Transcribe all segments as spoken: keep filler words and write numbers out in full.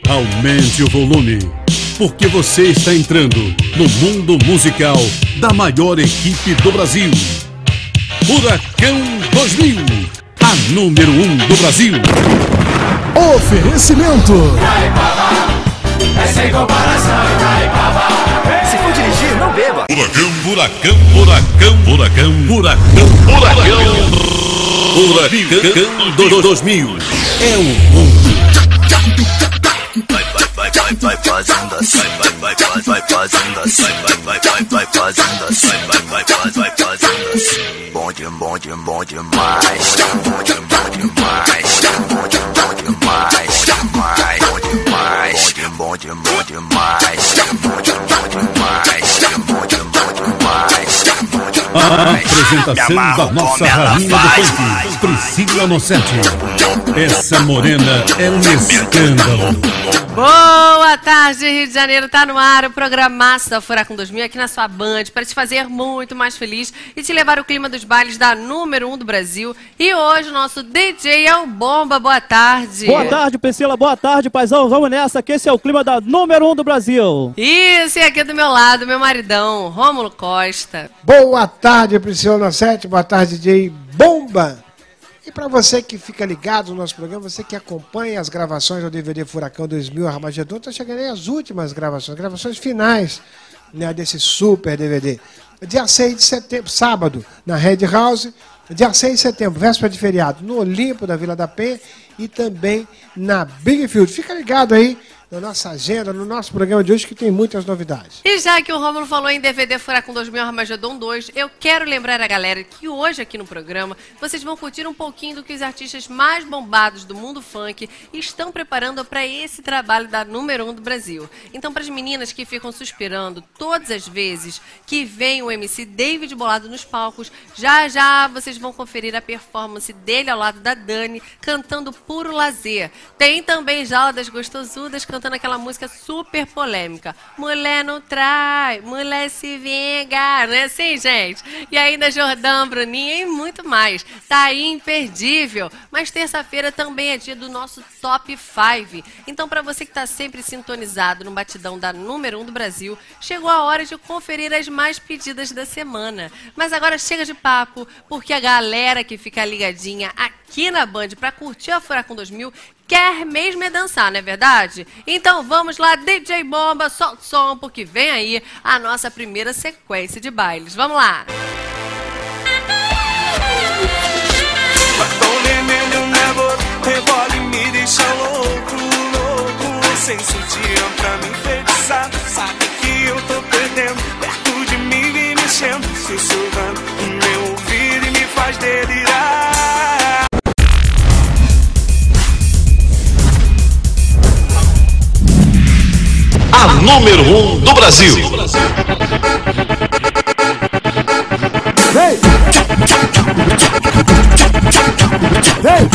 Aumente o volume, porque você está entrando no mundo musical da maior equipe do Brasil. Furacão dois mil, a número um do Brasil. Oferecimento. É sem comparação, se for dirigir, não beba. Furacão, furacão, furacão, furacão, furacão, furacão, furacão dois mil. É o mundo. Vai, vai, vai, vai, vai fazendo assim, vai, vai, vai, vai fazendo assim, vai, vai, vai, vai fazendo assim, vai, vai, vai, vai fazendo assim. Bom de, bom de, bom demais, bom de, bom demais, bom de, bom demais, demais, bom demais, bom de, bom demais, bom de, bom demais, bom de, bom demais, bom demais. A apresentação da nossa rainha do funk, Priscila Nocete. Essa morena é um escândalo. Boa tarde, Rio de Janeiro, tá no ar o programaço da Furacão dois mil aqui na sua Band, para te fazer muito mais feliz e te levar o clima dos bailes da número um do Brasil. E hoje o nosso D J é o Bomba. Boa tarde. Boa tarde, Priscila. Boa tarde, paizão. Vamos nessa, que esse é o clima da número um do Brasil. Isso, e aqui do meu lado, meu maridão, Rômulo Costa. Boa tarde, Priscila Nocete. Boa tarde, D J Bomba. E para você que fica ligado no nosso programa, você que acompanha as gravações do D V D Furacão dois mil Armagedon, está chegando aí as últimas gravações, gravações finais, né, desse super D V D. Dia seis de setembro, sábado, na Red House. Dia seis de setembro, véspera de feriado, no Olimpo da Vila da Penha e também na Big Field. Fica ligado aí na nossa agenda, no nosso programa de hoje, que tem muitas novidades. E já que o Rômulo falou em D V D Furacão dois mil Armagedon dois, eu quero lembrar a galera que hoje aqui no programa vocês vão curtir um pouquinho do que os artistas mais bombados do mundo funk estão preparando para esse trabalho da número um do Brasil. Então, para as meninas que ficam suspirando todas as vezes que vem o M C David Bolado nos palcos, já já vocês vão conferir a performance dele ao lado da Dani, cantando Puro Lazer. Tem também Jala das Gostosudas cantando aquela música super polêmica, Mulher não trai, mulher se vinga, não é assim, gente? E ainda Jordão, Bruninha e muito mais. Tá aí imperdível. Mas terça-feira também é dia do nosso Top cinco. Então, para você que tá sempre sintonizado no batidão da número um do Brasil, chegou a hora de conferir as mais pedidas da semana. Mas agora chega de papo, porque a galera que fica ligadinha aqui na Band para curtir a Furacão dois mil quer mesmo é dançar, não é verdade? Então vamos lá, D J Bomba, solta o som, porque vem aí a nossa primeira sequência de bailes. Vamos lá! Batom vermelho na boca, rebola e me deixa louco, louco. Sem sutiã pra me enfeitiçar, sabe que eu tô perdendo. Perto de mim vem mexendo, sussurrando no meu ouvido e me faz delirar. A número um do Brasil. Vem! Vem!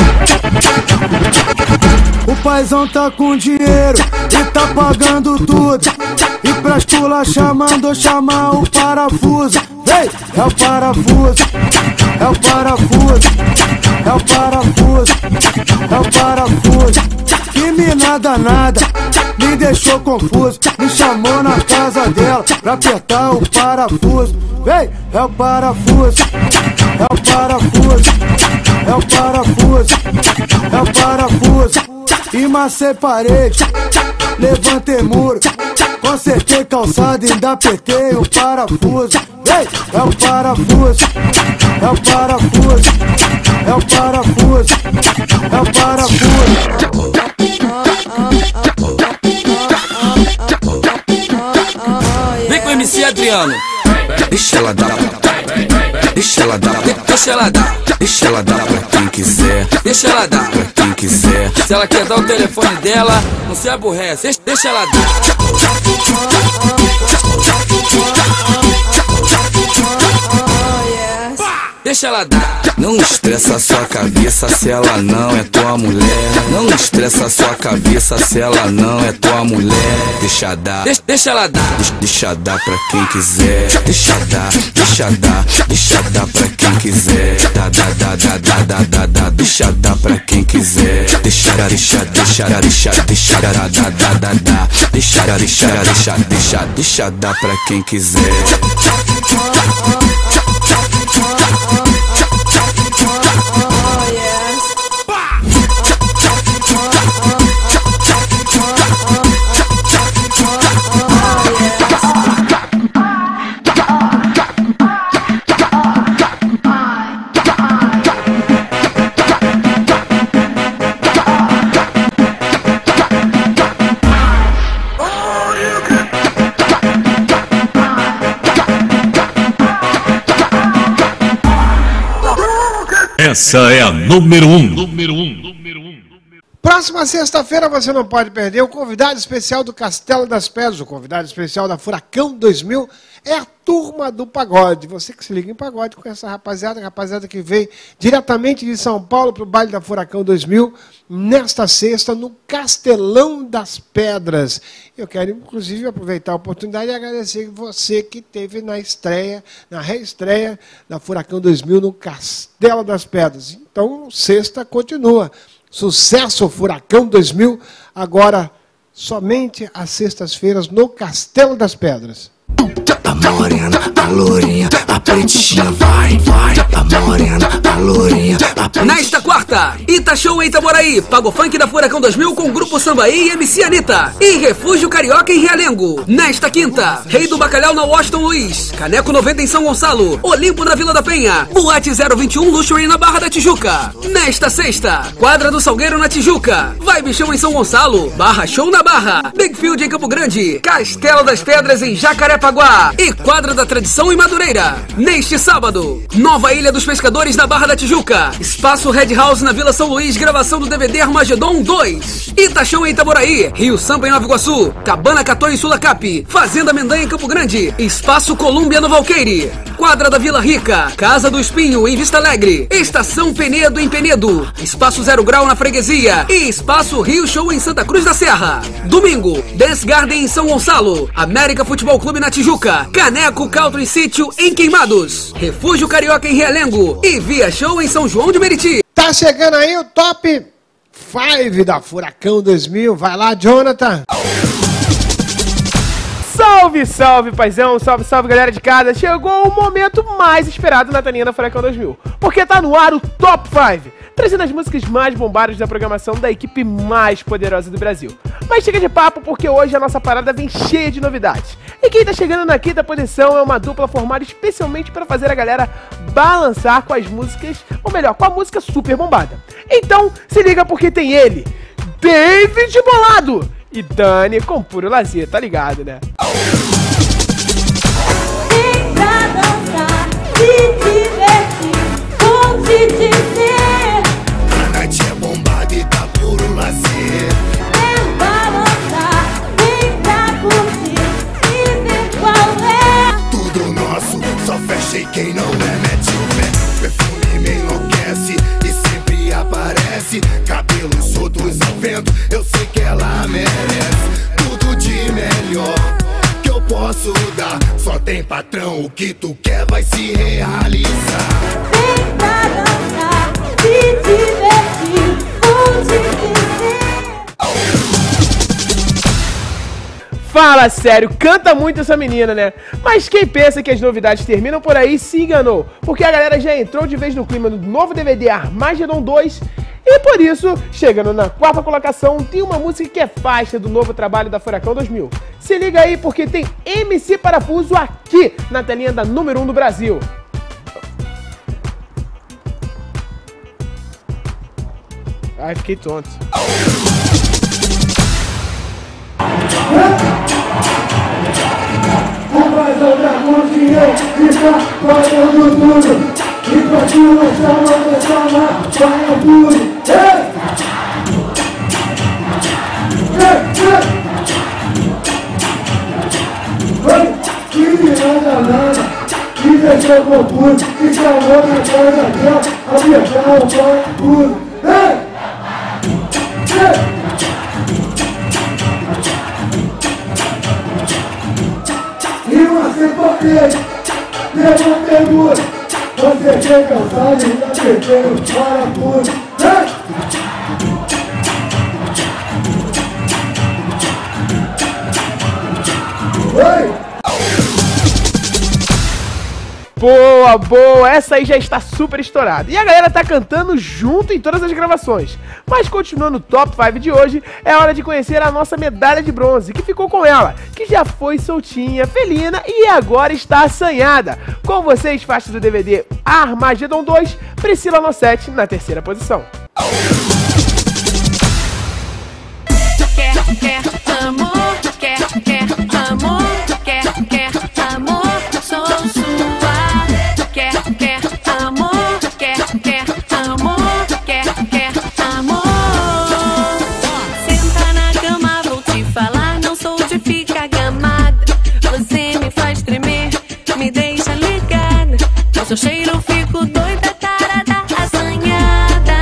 O paizão tá com dinheiro e tá pagando tudo. E pra esculachar mandou chamar o parafuso. Vem! É o parafuso, é o parafuso, é o parafuso, é o parafuso. Que mina danada, me deixou confuso. Me chamou na casa dela pra apertar o parafuso. Vem, é o parafuso, é o parafuso, é o parafuso, é o parafuso. E macei parede, levantei muro, consertei calçado e ainda apertei o parafuso. Vem, é o parafuso, é o parafuso, é o parafuso, é o parafuso. Vem com o M C Adriano. Deixa ela dar, deixa ela dar, deixa ela dar, deixa ela dar pra quem quiser, deixa ela dar pra quem quiser. Se ela quer dar o telefone dela, não se aborrece, deixa, deixa ela dar. deixa ela dar. Não estressa sua cabeça se ela não é tua mulher. Não estressa sua cabeça se ela não é tua mulher. Deixa dar, deixa, deixa ela dar. Deixa, deixa dar pra quem quiser. Deixa dar, deixa dar, deixa dar pra quem quiser. Dá, dá, dá, dá, dá, dá, dá, dá. Deixa dar pra quem quiser. Deixa, deixa, deixa, deixa, deixa, dá, dá, dá, dá, dá. Deixa, deixa, deixa, deixa, deixa dar pra quem quiser. Essa é a número um. Número um. Número um. Próxima sexta-feira você não pode perder o convidado especial do Castelo das Pedras, o convidado especial da Furacão dois mil é a Turma do Pagode. Você que se liga em pagode com essa rapaziada, a rapaziada que veio diretamente de São Paulo para o baile da Furacão dois mil, nesta sexta, no Castelão das Pedras. Eu quero, inclusive, aproveitar a oportunidade e agradecer você que esteve na estreia, na reestreia da Furacão dois mil no Castelo das Pedras. Então, sexta continua. Sucesso Furacão dois mil, agora somente às sextas-feiras no Castelo das Pedras. A morena, a lourinha, a pretinha, vai, vai. A morena, a lourinha, a pretinha. Nesta quarta, Ita Show em Itaboraí, Pago Funk da Furacão dois mil com Grupo Sambaí e M C Anitta. E Refúgio Carioca em Realengo. Nesta quinta, Rei do Bacalhau na Washington Luiz, Caneco noventa em São Gonçalo, Olimpo na Vila da Penha, Boate zero vinte e um Luxury na Barra da Tijuca. Nesta sexta, Quadra do Salgueiro na Tijuca, Vibe Show em São Gonçalo, Barra Show na Barra, Big Field em Campo Grande, Castelo das Pedras em Jacarepaguá e Quadra da Tradição em Madureira. Neste sábado, Nova Ilha dos Pescadores na Barra da Tijuca, Espaço Red House na Vila São Luís, gravação do D V D Armagedon dois. Itachão em Itaboraí, Rio Sampa em Nova Iguaçu, Cabana Catô em Sulacap, Fazenda Mendanha em Campo Grande, Espaço Colômbia no Valqueire, Quadra da Vila Rica, Casa do Espinho em Vista Alegre, Estação Penedo em Penedo, Espaço Zero Grau na Freguesia e Espaço Rio Show em Santa Cruz da Serra. Domingo, Dance Garden em São Gonçalo, América Futebol Clube na Tijuca, Caneco Country Sítio em Queimados, Refúgio Carioca em Realengo e Via Show em São João de Meriti. Tá chegando aí o top cinco da Furacão dois mil. Vai lá, Jonathan. Salve, salve, paizão, salve, salve, galera de casa. Chegou o momento mais esperado na Taninha da Furacão dois mil, porque tá no ar o Top cinco, trazendo as músicas mais bombadas da programação da equipe mais poderosa do Brasil. Mas chega de papo, porque hoje a nossa parada vem cheia de novidades. E quem tá chegando na quinta posição é uma dupla formada especialmente para fazer a galera balançar com as músicas, ou melhor, com a música super bombada. Então, se liga porque tem ele, David Bolado e Dani com puro lazer, tá ligado, né? Vem pra dançar, se divertir, vou te dizer. A noite é bombada e tá puro lazer. Vem balançar, vem pra curtir e ver qual é. Tudo nosso, só fecha e quem não é mete o pé. Perfume me enlouquece e sempre aparece. Cabelos soltos ao vento, eu sei que ela merece. Tudo de melhor que eu posso dar. Só tem patrão, o que tu quer vai se realizar. Vem pra dançar, se divertir, vou te dizer. Fala sério, canta muito essa menina, né? Mas quem pensa que as novidades terminam por aí se enganou, porque a galera já entrou de vez no clima do novo D V D Armagedon dois. E por isso, chegando na quarta colocação, tem uma música que é faixa do novo trabalho da Furacão dois mil. Se liga aí porque tem M C Parafuso aqui na telinha da número um do Brasil. Ai, fiquei tonto. Mas outra consciência fica fazendo tudo. E continua chamando, chama, vai ao puro. Ei! Ei, ei! Oi, que mirada lana, que deixa chegou tudo, e chamou na casa dela, apertar o banco tudo. Ei! Ei! E você copeia, pegou pegou, você quer cansar e ainda perdeu os parafusos. Ei! Oi! Boa, boa, essa aí já está super estourada. E a galera tá cantando junto em todas as gravações. Mas continuando o Top cinco de hoje, é hora de conhecer a nossa medalha de bronze, que ficou com ela, que já foi soltinha, felina e agora está assanhada. Com vocês, faixa do D V D Armagedon dois, Priscila Nossetti na terceira posição. Quer, quer amor, quer, quer amor, quer, quer amor, sou sua. Quer, quer amor, quer, quer amor, quer, quer amor. Senta na cama, vou te falar, não sou de ficar gamada. Você me faz tremer, me deixa ligada. Com seu cheiro fico doida, tarada, assanhada.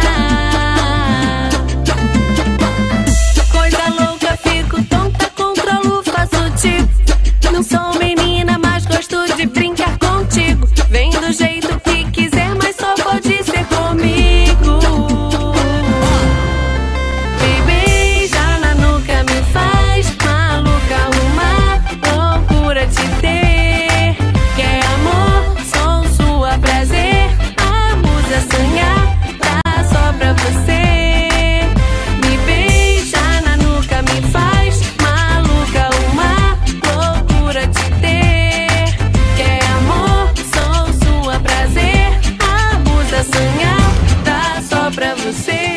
Coisa louca, fico tonta, controlo, faço tipo. Não sou menina, mas gosto de brincar contigo. Vem do jeito que quiser, mas só pode ser comigo. Me beija na nuca, me faz maluca, uma loucura de ter. Quer amor, sou sua, prazer. A musa sonhar, tá só pra você. Me beija na nuca, me faz maluca, uma loucura de ter. Quer amor, sou sua, prazer. A musa sonhar, tá só pra você.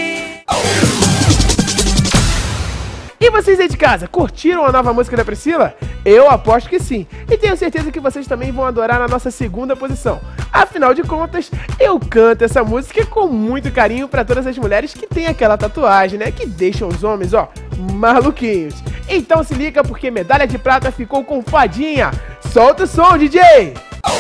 E vocês aí de casa, curtiram a nova música da Priscila? Eu aposto que sim. E tenho certeza que vocês também vão adorar na nossa segunda posição. Afinal de contas, eu canto essa música com muito carinho pra todas as mulheres que têm aquela tatuagem, né? Que deixam os homens, ó, maluquinhos. Então se liga porque medalha de prata ficou com Fadinha. Solta o som, D J!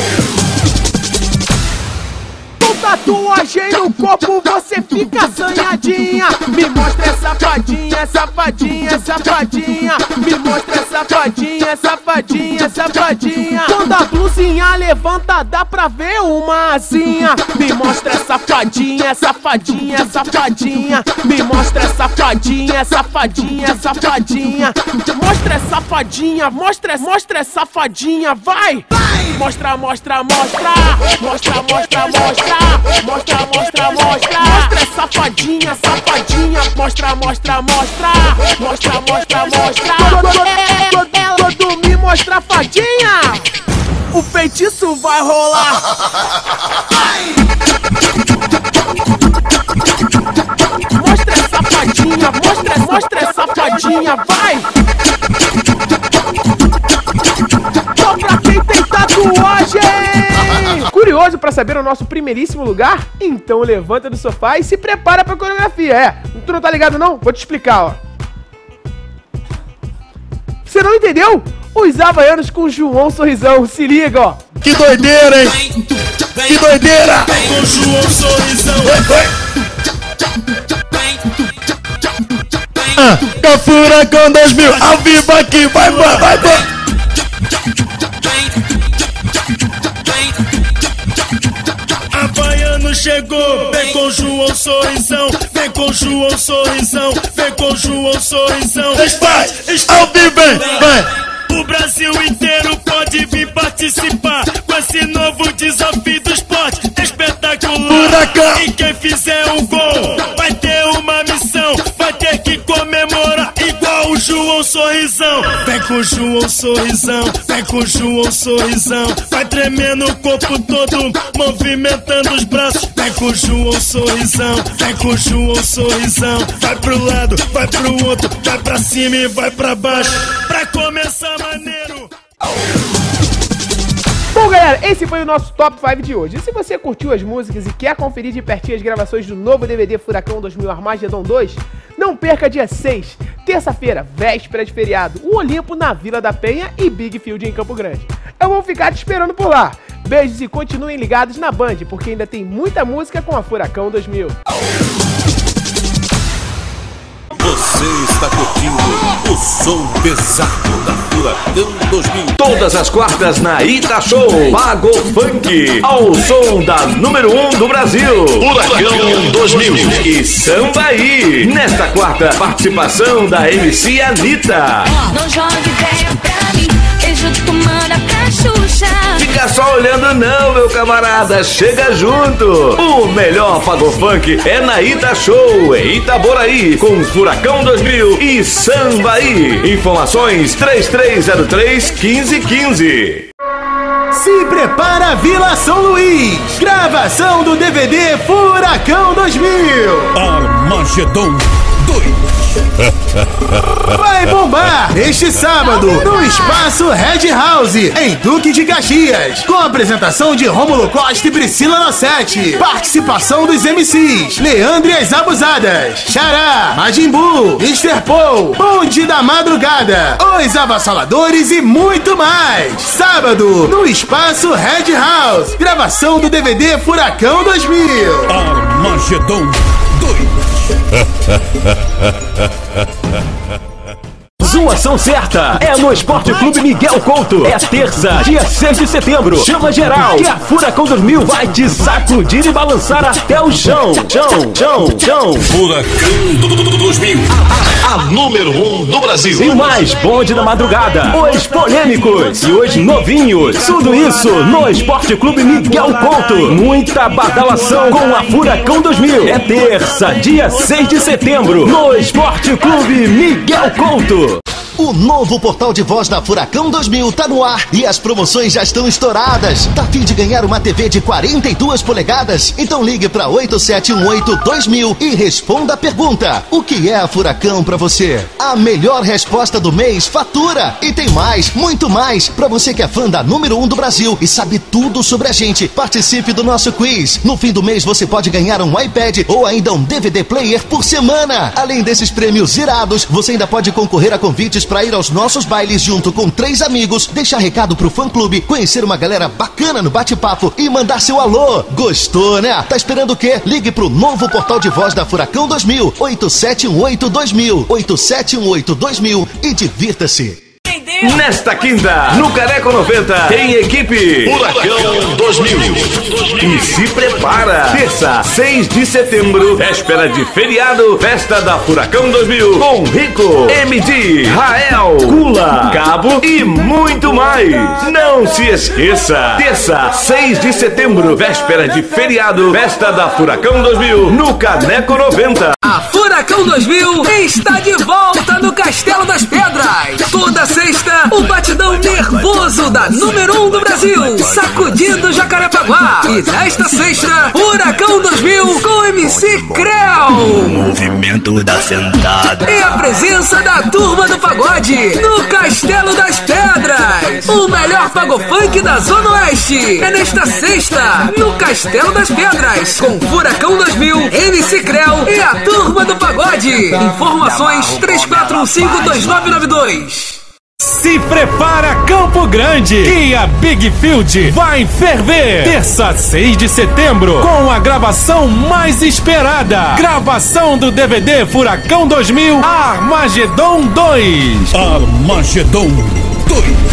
Com tatuagem no corpo você fica assanhadinha. Me mostra essa fadinha, safadinha, safadinha. Me mostra essa fadinha, safadinha, safadinha. Quando a blusinha levanta dá pra ver uma asinha. Me mostra essa fadinha, safadinha, safadinha. Me mostra essa fadinha, safadinha, safadinha. Mostra essa fadinha, mostra, mostra essa fadinha, vai! Mostra, mostra, mostra. Mostra, mostra, mostra. Mostra, mostra, mostra. Mostra essa fadinha, safadinha. Mostra, mostra, mostra. Mostra, mostra, mostra. Todo, todo me mostra fadinha. O feitiço vai rolar. Mostra essa fadinha, mostra, mostra essa fadinha, vai. Só pra quem tem tatuagem. Curioso pra saber o nosso primeiríssimo lugar? Então levanta do sofá e se prepara pra coreografia. É, tu não tá ligado não? Vou te explicar, ó. Você não entendeu? Os havaianos com João Sorrisão, se liga, ó. Que doideira, hein? Que doideira! Com João Sorrisão. Ah, Furacão dois mil, ao vivo aqui, vai, vai, vai, vai. Havaiano chegou, vem com João Sorrisão, vem com João Sorrisão, vem com João Sorrisão. Vai, ao vivo, vem, vai. O Brasil inteiro pode vir participar com esse novo desafio do esporte espetacular. Furacão. E quem fizer um gol vai ter uma missão, vai ter que comemorar igual o João Sorrisão. Vem com o João Sorrisão, vem com o João Sorrisão. Vai tremendo o corpo todo, movimentando os braços. Vem com o João Sorrisão, vem com o João Sorrisão. Vai pro lado, vai pro outro, vai pra cima e vai pra baixo. Pra começar maneiro. Bom, galera, esse foi o nosso Top cinco de hoje. E se você curtiu as músicas e quer conferir de pertinho as gravações do novo D V D Furacão dois mil Armagedon dois, não perca dia seis, terça-feira, véspera de feriado, o Olimpo na Vila da Penha e Big Field em Campo Grande. Eu vou ficar te esperando por lá. Beijos e continuem ligados na Band, porque ainda tem muita música com a Furacão dois mil. Você está curtindo o som pesado da Furacão dois mil. Todas as quartas na Ita Show, Pago Funk, ao som da número um do Brasil, Furacão dois mil e Sambaí. Nesta quarta, participação da M C Anitta. Não jogue ideia pra mim, beijo tu manda pra Xuxa. Fica só olhando não, meu camarada, chega junto. O melhor Pago Funk é na Ita Show, em Itaboraí, com Furacão dois mil e Sambaí. Informações três três zero três, um cinco um cinco. Se prepara Vila São Luís, gravação do D V D Furacão dois mil. Armagedon dois. Vai bombar neste sábado no Espaço Red House, em Duque de Caxias, com a apresentação de Rômulo Costa e Priscila Nossetti. Participação dos M Cs Leandro e as Abusadas, Xará, Majin Buu, mister Paul, Bonde da Madrugada, Os Avassaladores e muito mais. Sábado no Espaço Red House, gravação do D V D Furacão dois mil. Armagedon dois. Zoação certa é no Esporte Clube Miguel Couto. É terça, dia seis de setembro. Chama geral, que a Furacão dois mil vai te sacudir e balançar até o chão. Chão, chão, chão. Furacão dois mil, A número um do Brasil. E mais, Bonde da Madrugada, Os Polêmicos e os Novinhos. Tudo isso no Esporte Clube Miguel Couto. Muita badalação com a Furacão dois mil. É terça, dia seis de setembro, no Esporte Clube Miguel Couto. O novo portal de voz da Furacão dois mil tá no ar e as promoções já estão estouradas. Tá a fim de ganhar uma T V de quarenta e duas polegadas? Então ligue para oito sete um oito dois mil e responda a pergunta: o que é a Furacão pra você? A melhor resposta do mês fatura. E tem mais, muito mais. Pra você que é fã da número um do Brasil e sabe tudo sobre a gente, participe do nosso quiz. No fim do mês você pode ganhar um iPad ou ainda um D V D player por semana. Além desses prêmios irados, você ainda pode concorrer a convites para ir aos nossos bailes junto com três amigos, deixar recado pro fã-clube, conhecer uma galera bacana no bate-papo e mandar seu alô. Gostou, né? Tá esperando o quê? Ligue pro novo portal de voz da Furacão dois mil, oito sete um oito dois mil, oito sete um oito dois mil e divirta-se. Nesta quinta, no Caneco noventa, tem equipe Furacão dois mil. E se prepara, terça, seis de setembro, véspera de feriado, festa da Furacão dois mil, com Rico, M D, Rael, Gula, Cabo e muito mais. Não se esqueça, terça, seis de setembro, véspera de feriado, festa da Furacão dois mil, no Caneco noventa. A Furacão dois mil está de volta no Castelo das Pedras. Toda sexta, o batidão nervoso da número um do Brasil, sacudindo Jacarepaguá. E nesta sexta, Furacão dois mil com M C Creu. O movimento da sentada. E a presença da turma do pagode no Castelo das Pedras. O melhor pagofunk da Zona Oeste é nesta sexta, no Castelo das Pedras, com Furacão dois mil, M C Creu e a turma do pagode. Informações três quatro um cinco dois nove nove dois. Se prepara Campo Grande, que a Big Field vai ferver. Terça, seis de setembro, com a gravação mais esperada. Gravação do D V D Furacão dois mil, Armagedon dois. Armagedon dois.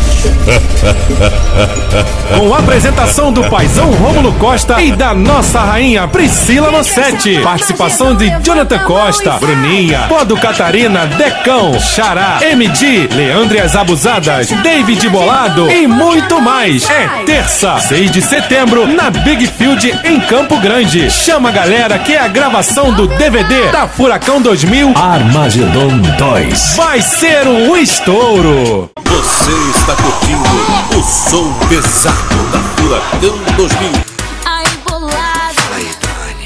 Com a apresentação do paizão Rômulo Costa e da nossa rainha Priscila Nossetti. Participação de Jonathan Costa, Bruninha, Podo Catarina, Decão, Xará, M D, Leandro e as Abusadas, David Bolado e muito mais. É terça, seis de setembro, na Big Field em Campo Grande. Chama a galera que é a gravação do D V D da Furacão dois mil, Armagedon dois. Vai ser um estouro. Você está curtindo o som pesado da Furacão dois mil. Aí bolado, aí Dani,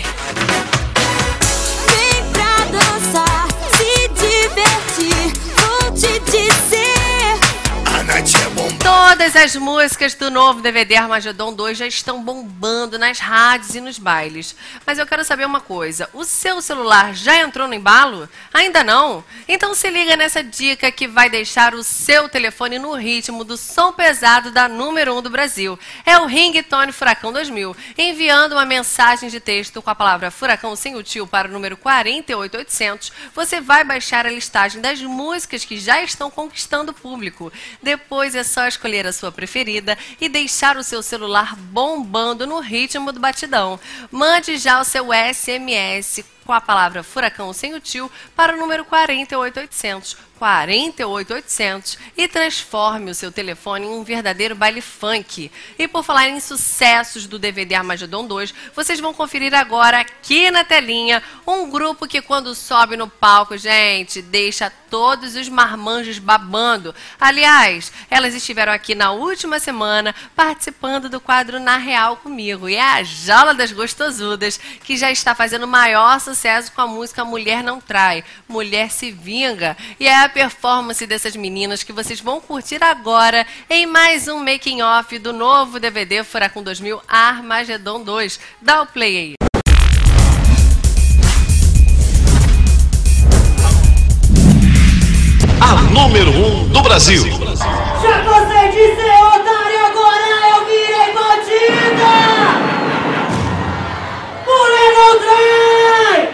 vem pra dançar, se divertir, vou te dizer. Toda Todas as músicas do novo D V D Armagedon dois já estão bombando nas rádios e nos bailes. Mas eu quero saber uma coisa, o seu celular já entrou no embalo? Ainda não? Então se liga nessa dica que vai deixar o seu telefone no ritmo do som pesado da número um do Brasil. É o Ringtone Furacão dois mil. Enviando uma mensagem de texto com a palavra Furacão sem o tio para o número quatro oito oito zero zero, você vai baixar a listagem das músicas que já estão conquistando o público. Depois é só escolher a sua preferida e deixar o seu celular bombando no ritmo do batidão. Mande já o seu S M S com a palavra Furacão sem o tio para o número quatro oito oito zero zero. quatro oito oito zero zero e transforme o seu telefone em um verdadeiro baile funk. E por falar em sucessos do D V D Armagedon dois, vocês vão conferir agora aqui na telinha um grupo que quando sobe no palco, gente, deixa todos os marmanjos babando. Aliás, elas estiveram aqui na última semana participando do quadro Na Real comigo. E é a Jaula das Gostosudas, que já está fazendo maior sucesso com a música Mulher Não Trai, Mulher Se Vinga. E é a performance dessas meninas que vocês vão curtir agora em mais um making off do novo D V D Furacão dois mil Armagedon dois. Dá o play aí. A número um do Brasil. Já cansei de ser otário, agora eu virei bandida. Mulher não trai!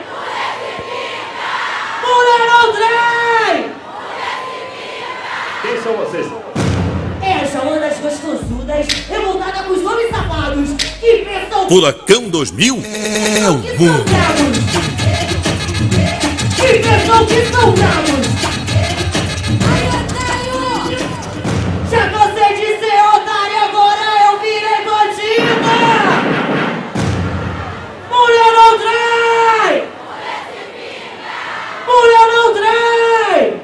Mulher não trai! Quem são vocês? Essa é uma das gostosudas, revoltada com os homens safados que pensam... Furacão dois mil é o mundo. Que pensam que são bravos. Já cansei de ser otário, agora eu virei bandida. Mulher não trai! Mulher não trai!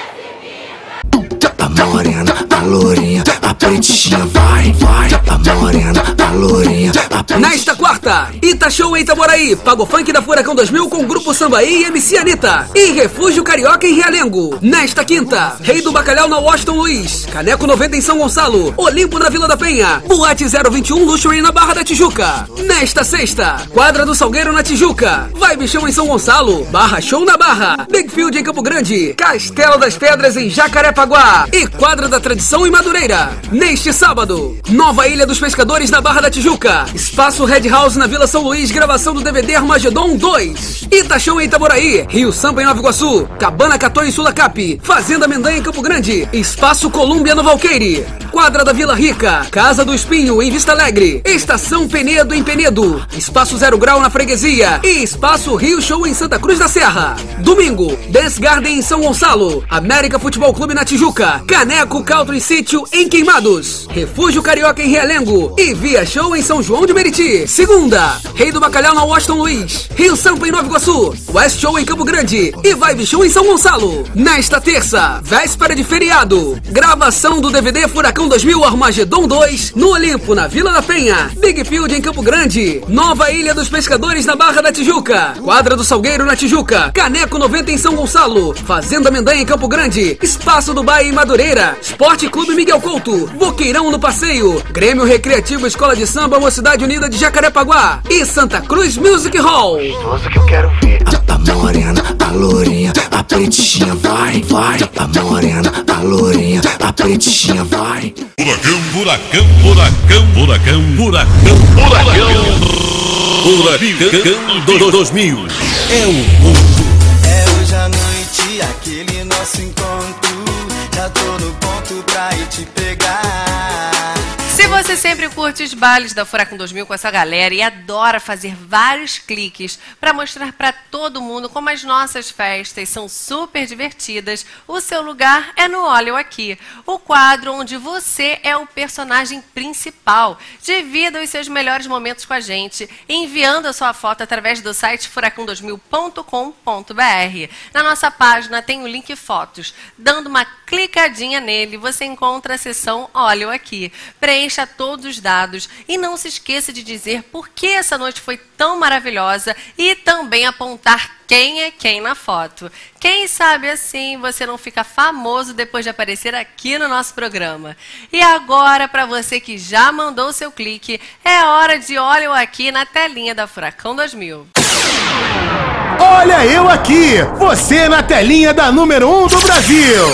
A morena, a lourinha, a pretinha, vai, vai. A morena, a lourinha, a pretinha. Nesta quarta, Ita Show em Itaboraí, Pago Funk da Furacão dois mil com Grupo Sambaí e M C Anitta. E Refúgio Carioca em Realengo. Nesta quinta, Rei do Bacalhau na Washington Luiz, Caneco noventa em São Gonçalo, Olimpo na Vila da Penha, Boate zero vinte e um Luxury na Barra da Tijuca. Nesta sexta, Quadra do Salgueiro na Tijuca, Vai Bichão em São Gonçalo, Barra Show na Barra, Big Field em Campo Grande, Castelo das Pedras em Jacarepaguá e Quadra da Tradição em Madureira. Neste sábado, Nova Ilha dos Pescadores na Barra da Tijuca, Espaço Red House na Vila São Luís, gravação do D V D Armagedon dois. Itachão em Itaboraí, Rio Sampa em Nova Iguaçu, Cabana Cató em Sulacap, Fazenda Mendanha em Campo Grande, Espaço Colômbia no Valqueire, Quadra da Vila Rica, Casa do Espinho em Vista Alegre, Estação Penedo em Penedo, Espaço Zero Grau na Freguesia e Espaço Rio Show em Santa Cruz da Serra. Domingo, Dance Garden em São Gonçalo, América Futebol Clube na Tijuca, Caneco Country Sítio em Queimados, Refúgio Carioca em Realengo e Via Show em São João de Meriti. Segunda, Rei do Bacalhau na Washington Luiz, Rio Sampa em Nova Iguaçu, West Show em Campo Grande e Vibe Show em São Gonçalo. Nesta terça, véspera de feriado, gravação do D V D Furacão dois mil Armagedon dois no Olimpo, na Vila da Penha, Big Field em Campo Grande, Nova Ilha dos Pescadores na Barra da Tijuca, Quadra do Salgueiro na Tijuca, Caneco noventa em São Gonçalo, Fazenda Mendanha em Campo Grande, Espaço Dubai em Madureira, Esporte Clube Miguel Couto, Boqueirão no Passeio, Grêmio Recreativo Escola de Samba Mocidade Unida de Jacarepaguá e Santa Cruz Music Hall. Gostoso que eu quero ver. A, a morena, a lourinha, a pretinha, vai, vai. A morena, a lourinha, a pretinha, vai. Furacão, furacão, furacão, furacão, furacão, furacão, furacão dois mil. É o mundo. É hoje à noite, aquele nosso encontro. Já tô no ponto pra ir te pegar. Se você sempre curte os bailes da Furacão dois mil com essa galera e adora fazer vários cliques para mostrar para todo mundo como as nossas festas são super divertidas, o seu lugar é no Olha Eu Aqui, o quadro onde você é o personagem principal. Divida os seus melhores momentos com a gente, enviando a sua foto através do site furacão dois mil ponto com ponto br. Na nossa página tem o link Fotos. Dando uma clicadinha nele, você encontra a seção Olha Eu Aqui. Preencha preencha todos os dados e não se esqueça de dizer por que essa noite foi tão maravilhosa e também apontar quem é quem na foto. Quem sabe assim você não fica famoso depois de aparecer aqui no nosso programa. E agora, para você que já mandou o seu clique, é hora de Olha Eu Aqui na telinha da Furacão dois mil. Olha eu aqui, você na telinha da número um do Brasil.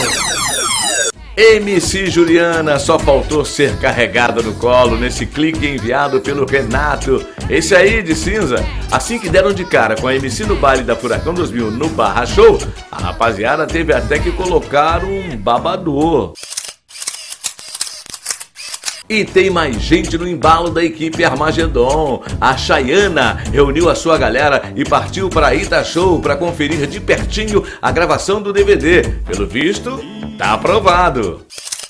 M C Juliana só faltou ser carregada no colo nesse clique enviado pelo Renato. Esse aí de cinza. Assim que deram de cara com a M C no baile da Furacão dois mil no Barra Show, a rapaziada teve até que colocar um babador. E tem mais gente no embalo da equipe Armagedon. A Chayana reuniu a sua galera e partiu para Ita Show para conferir de pertinho a gravação do D V D. Pelo visto, tá aprovado.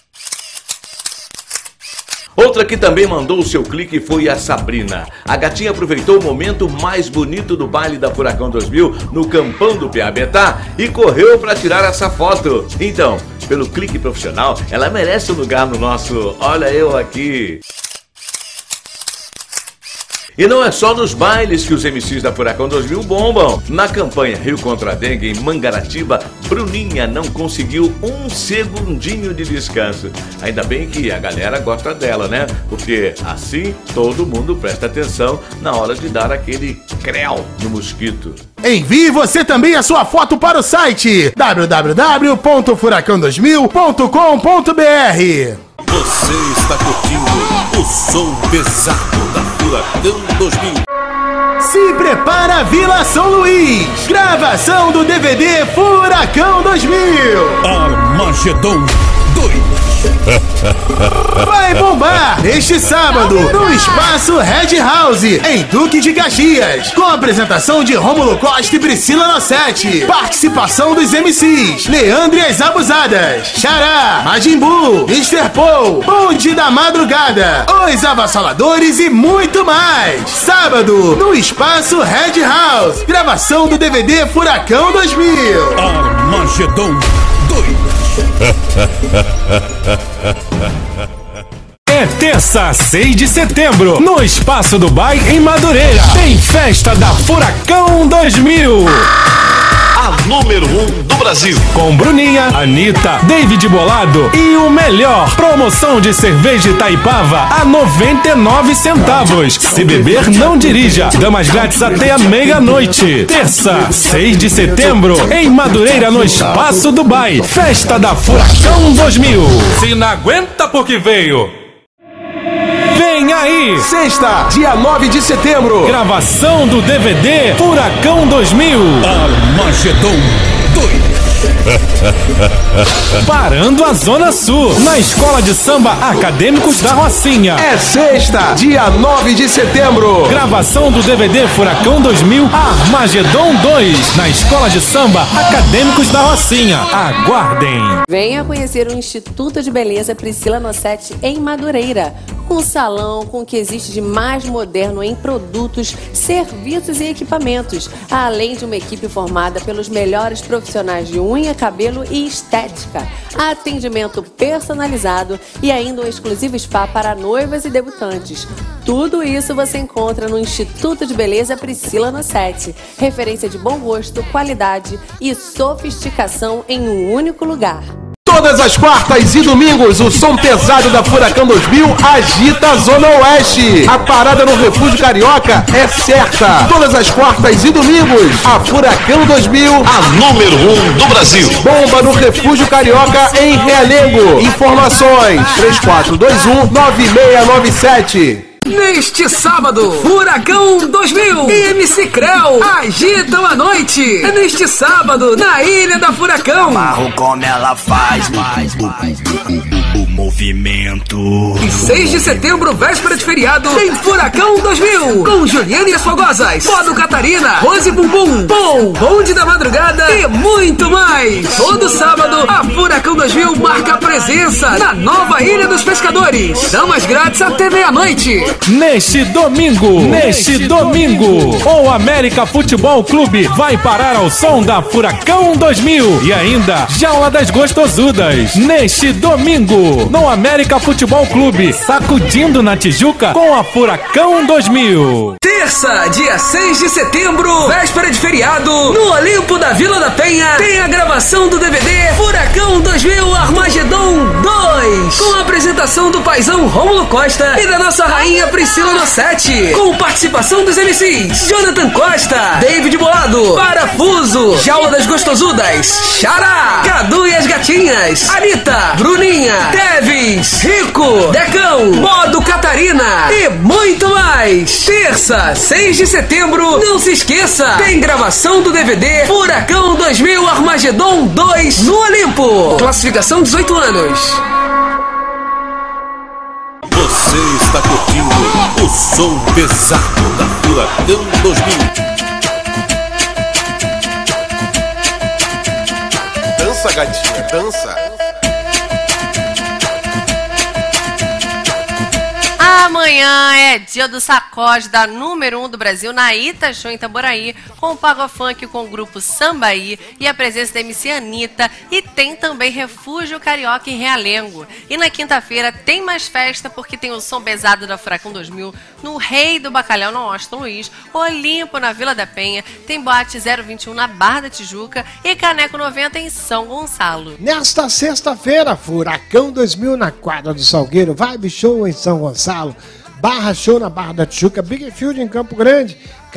Outra que também mandou o seu clique foi a Sabrina. A gatinha aproveitou o momento mais bonito do baile da Furacão dois mil no campão do Piabetá e correu para tirar essa foto. Então, pelo clique profissional, ela merece um lugar no nosso Olha Eu Aqui. E não é só nos bailes que os M Cs da Furacão dois mil bombam. Na campanha Rio contra a Dengue em Mangaratiba, Bruninha não conseguiu um segundinho de descanso. Ainda bem que a galera gosta dela, né? Porque assim todo mundo presta atenção na hora de dar aquele creu no mosquito. Envie você também a sua foto para o site w w w ponto furacão dois mil ponto com ponto b r. Você está curtindo o som pesado da Furacão dois mil. Se prepara, Vila São Luís. Gravação do D V D Furacão dois mil. Armagedon dois. Vai bombar neste sábado no Espaço Red House, em Duque de Caxias, com a apresentação de Rômulo Costa e Priscila Nossetti. Participação dos M Cs Leandro e as Abusadas, Xará, Majin Buu, mister Paul, Bonde da Madrugada, Os Avassaladores e muito mais. Sábado no Espaço Red House, gravação do D V D Furacão dois mil. Armagedon dois. É terça, seis de setembro, no Espaço Dubai, em Madureira. Tem festa da Furacão dois mil. A número um do Brasil. Com Bruninha, Anitta, David Bolado e o melhor. Promoção de cerveja Itaipava a noventa e nove centavos. Se beber, não dirija. Damas grátis até a meia-noite. Terça, seis de setembro, em Madureira, no Espaço Dubai. Festa da Furacão dois mil. Se não aguenta porque veio. Vem aí! Sexta, dia nove de setembro. Gravação do D V D Furacão dois mil. Armagedon dois. Parando a Zona Sul, na Escola de Samba Acadêmicos da Rocinha. É sexta, dia nove de setembro. Gravação do D V D Furacão dois mil Armagedon dois, na Escola de Samba Acadêmicos da Rocinha. Aguardem! Venha conhecer o Instituto de Beleza Priscila Nossetti em Madureira. Um salão com o que existe de mais moderno em produtos, serviços e equipamentos, além de uma equipe formada pelos melhores profissionais de unha, cabelo e estética, atendimento personalizado e ainda um exclusivo spa para noivas e debutantes. Tudo isso você encontra no Instituto de Beleza Priscila Nossetti, referência de bom gosto, qualidade e sofisticação em um único lugar. Todas as quartas e domingos, o som pesado da Furacão dois mil agita a Zona Oeste. A parada no Refúgio Carioca é certa. Todas as quartas e domingos, a Furacão dois mil, a número um do Brasil. Bomba no Refúgio Carioca em Realengo. Informações três quatro dois um nove seis nove sete. Neste sábado, Furacão dois mil e M C Creu agitam a noite. É neste sábado, na Ilha da Furacão. Amarro como ela faz, faz, faz o movimento. E seis de setembro, véspera de feriado, tem Furacão dois mil. Com Juliana e as Fogosas, Podo Catarina, Rose Bumbum, Paul, Bonde da Madrugada e muito mais. Todo sábado, a Furacão dois mil marca a presença na nova Ilha dos Pescadores. Damas grátis até meia-noite. Neste domingo, neste domingo, o América Futebol Clube vai parar ao som da Furacão dois mil e ainda Jaula das Gostosudas. Neste domingo, no América Futebol Clube, sacudindo na Tijuca com a Furacão dois mil. Terça, dia seis de setembro, véspera de feriado, no Olimpo da Vila da Penha, tem a gravação do D V D Furacão dois mil Armagedon dois, com a apresentação do paizão Rômulo Costa e da nossa rainha Priscila Nossetti, com participação dos M Cs Jonathan Costa, David Bolado, Parafuso, Jaula das Gostosudas, Xará, Cadu e as Gatinhas, Anitta, Bruninha, Teves, Rico, Decão, Modo Catarina e muito mais. Terça, seis de setembro, não se esqueça, tem gravação do D V D Furacão dois mil Armagedon dois no Olimpo. Classificação dezoito anos. Você está curtindo o som pesado da Furacão dois mil. Dança, gatinha, dança. Amanhã é dia do sacode da número um do Brasil na Ita Show em Itaboraí, com o Pago Funk com o grupo Sambaí e a presença da M C Anitta, e tem também Refúgio Carioca em Realengo. E na quinta-feira tem mais festa porque tem o som pesado da Furacão dois mil no Rei do Bacalhau no Austin Luiz, Olimpo na Vila da Penha, tem Boate zero vinte e um na Barra da Tijuca e Caneco noventa em São Gonçalo. Nesta sexta-feira, Furacão dois mil na quadra do Salgueiro, Vibe Show em São Gonçalo, Barra Show na Barra da Tijuca, Big Field em Campo Grande,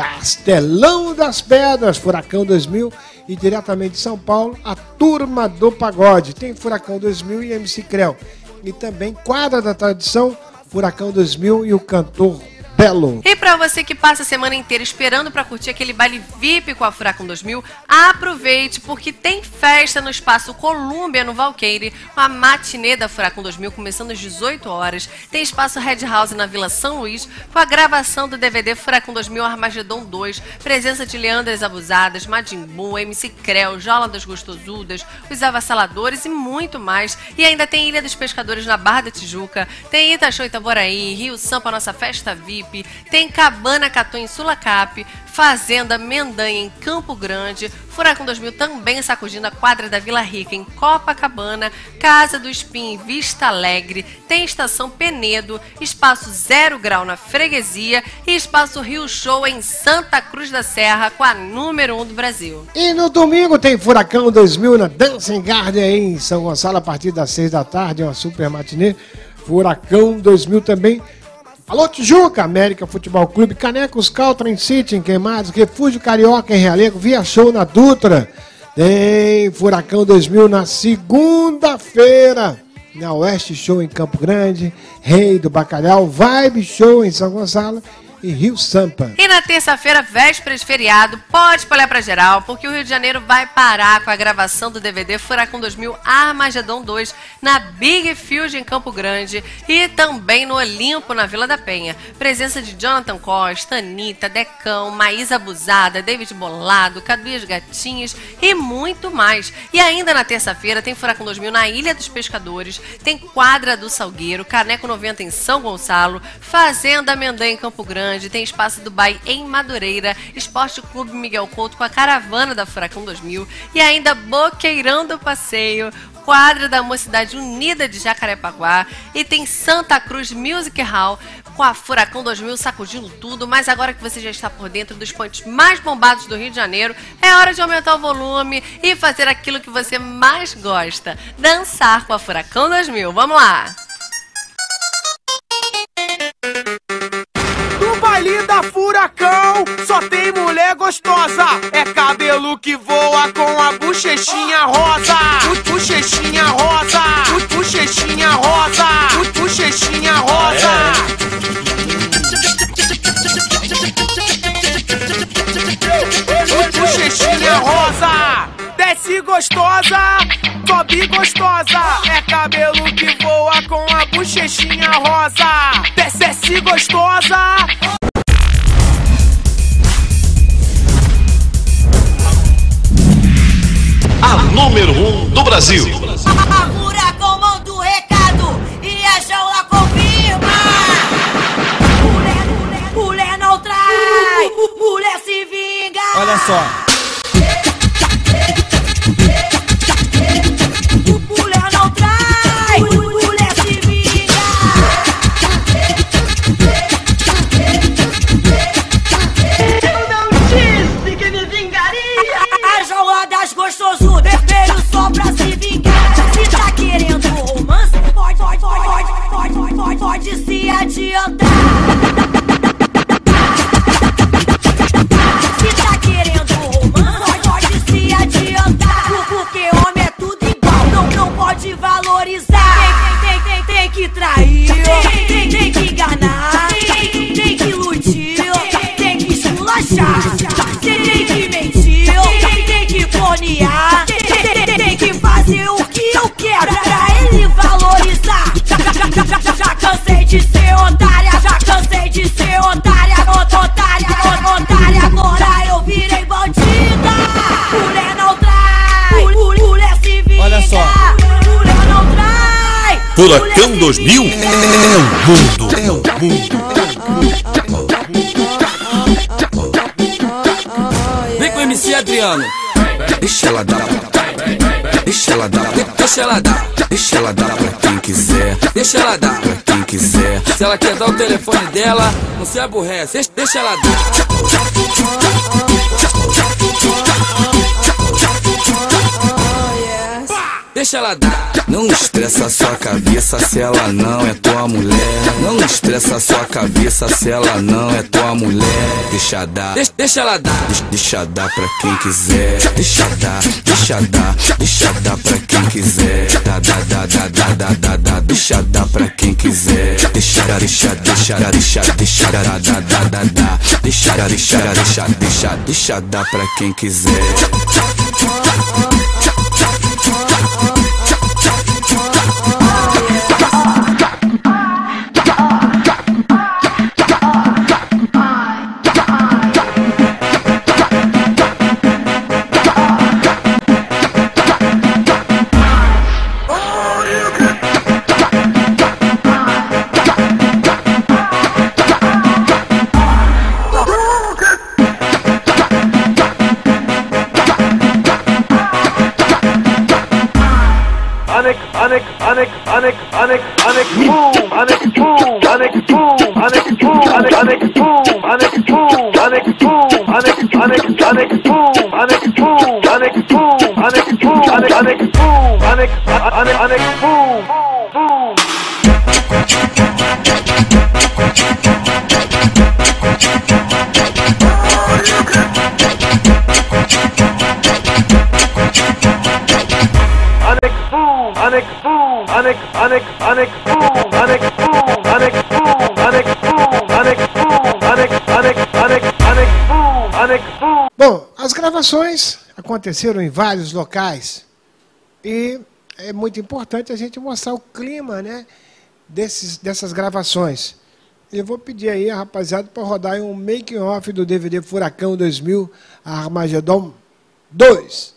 Castelão das Pedras, Furacão dois mil e diretamente de São Paulo, a Turma do Pagode. Tem Furacão dois mil e M C Creu. E também Quadra da Tradição, Furacão dois mil e o cantor Belo. E pra você que passa a semana inteira esperando pra curtir aquele baile V I P com a Furacão dois mil, aproveite porque tem festa no Espaço Colômbia no Valqueire, com a matinê da Furacão dois mil começando às dezoito horas. Tem Espaço Red House na Vila São Luís, com a gravação do D V D Furacão dois mil Armagedon dois, presença de Leandras Abusadas, Majin Buu, M C Creu, Jola das Gostosudas, Os Avassaladores e muito mais. E ainda tem Ilha dos Pescadores na Barra da Tijuca, tem Itachow Itaboraí, Rio Sampa, nossa festa V I P, tem Cabana Catu em Sulacap, Fazenda Mendanha em Campo Grande, Furacão dois mil também sacudindo a quadra da Vila Rica em Copacabana, Casa do Espinho em Vista Alegre, tem Estação Penedo, Espaço Zero Grau na Freguesia e Espaço Rio Show em Santa Cruz da Serra com a número um do Brasil. E no domingo tem Furacão dois mil na Dancing Garden em São Gonçalo a partir das seis da tarde, uma super matinê. Furacão dois mil também. Alô Tijuca, América Futebol Clube, Canecos Caltran City em Queimados, Refúgio Carioca em Realengo, Via Show na Dutra. Tem Furacão dois mil na segunda-feira, na Oeste Show em Campo Grande, Rei do Bacalhau, Vibe Show em São Gonçalo e Rio Sampa. E na terça-feira, véspera de feriado, pode espalhar pra geral, porque o Rio de Janeiro vai parar com a gravação do D V D Furacão dois mil Armagedon dois na Big Field em Campo Grande e também no Olimpo, na Vila da Penha. Presença de Jonathan Costa, Anitta, Decão, Maísa Abusada, David Bolado, Cadu e as Gatinhas e muito mais. E ainda na terça-feira tem Furacão dois mil na Ilha dos Pescadores, tem Quadra do Salgueiro, Caneco noventa em São Gonçalo, Fazenda Mendanha em Campo Grande, tem Espaço Dubai em Madureira, Esporte Clube Miguel Couto com a caravana da Furacão dois mil e ainda Boqueirão do Passeio, quadra da Mocidade Unida de Jacarepaguá e tem Santa Cruz Music Hall com a Furacão dois mil sacudindo tudo. Mas agora que você já está por dentro dos pontos mais bombados do Rio de Janeiro, é hora de aumentar o volume e fazer aquilo que você mais gosta, dançar com a Furacão dois mil. Vamos lá! Baile da Furacão, só tem mulher gostosa. É cabelo que voa com a bochechinha rosa. Bochechinha rosa, bochechinha rosa, bochechinha rosa. Bochechinha rosa, desce gostosa, sobe gostosa. É cabelo que voa com a bochechinha rosa. Desce, desce gostosa. A número um do Brasil. A Furacão manda o recado e a Jaula confirma. Mulher, mulher, mulher não trai, mulher se vinga. Olha só. Mulher não trai, mulher se passo vermelho só pra se vingar. Se tá querendo romance, pode, pode, pode, pode, pode, pode, pode se adiantar. Se tá querendo romance, pode, pode se adiantar. Porque homem é tudo igual, não, não pode valorizar. Tem, tem, tem, tem, tem que trair, tem, tem, tem que enganar, tem, tem que iludir, tem que esculachar, tem, tem que mentir, tem, tem que flonear, tem, tem, tem que fazer o que eu quero pra ele valorizar. Já, já, já, já, já, já cansei de ser otária, já cansei de ser otária, otária, otária, agora eu virei bandida. Mulher não trai, mulher se vinga. Olha só. Mulher não trai. Furacão dois mil é o mundo, é o mundo. Vem com o M C Adriano. Deixa ela dar, deixa ela dar, deixa ela dar, deixa ela dar pra quem quiser, deixa ela dar pra quem quiser. Se ela quer dar o telefone dela, não se aborrece, deixa, deixa ela dar. Deixa ela dar. Não estressa sua cabeça se ela não é tua mulher. Não estressa sua cabeça se ela não é tua mulher. Deixa dar, deixa, deixa ela dar. Deixa, deixa dar pra quem quiser. Deixa dar, deixa dar, deixa dar pra quem quiser. Dá, dá, dá, dá, dá, dá, dá, dá. Deixa dar pra quem quiser. Deixa, deixa, deixa, deixa, deixa, dá, dá, dá, dá, dá. Deixa, deixa, deixa, deixa, deixa dar pra quem quiser. Onyx, Onyx, Onyx, Onyx, Onyx, boom, Onyx, boom, Onyx, boom, Onyx, boom, Onyx, boom, Onyx, boom, Onyx, boom, Onyx, Onyx, Onyx, boom, Onyx, boom, Onyx, boom, Onyx, boom, Onyx, Onyx, boom, Onyx, Onyx, Onyx, boom, boom. Onyx boom, Onyx, Onyx, Onyx boom, Onyx boom, Onyx boom, Onyx boom, Onyx boom, Onyx, Onyx, Onyx, Onyx boom, Onyx boom. Bom, as gravações aconteceram em vários locais e é muito importante a gente mostrar o clima, né, desses, dessas gravações. Eu vou pedir aí a rapaziada para rodar um making off do D V D Furacão dois mil Armagedon dois.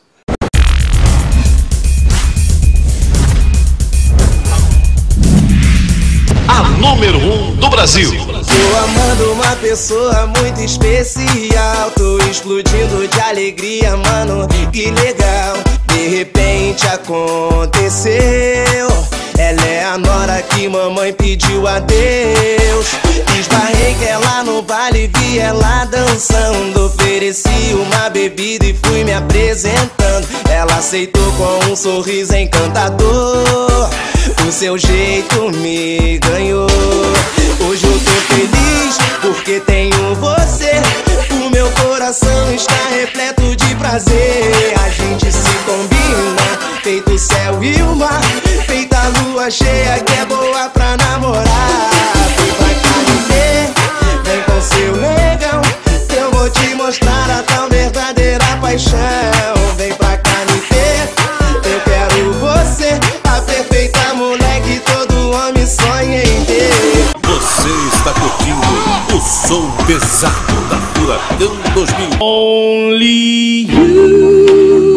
A número um do Brasil. Tô amando uma pessoa muito especial. Tô explodindo de alegria, mano, que legal. De repente aconteceu. Ela é a nora que mamãe pediu a Deus. Esbarrei que ela no baile, vi ela dançando. Ofereci uma bebida e fui me apresentando. Ela aceitou com um sorriso encantador. O seu jeito me ganhou. Hoje eu tô feliz porque tenho você. O meu coração está repleto de prazer. A gente se combina, feito o céu e o mar, feita a lua cheia que é boa pra namorar. Vem pra cá me ver, vem com seu negão, que eu vou te mostrar a tal verdadeira paixão. Vem pra cá me ver, eu quero você, a perfeita mulher que todo homem sonha em ter. Você está curtindo o som pesado da Furacão dois mil. Only you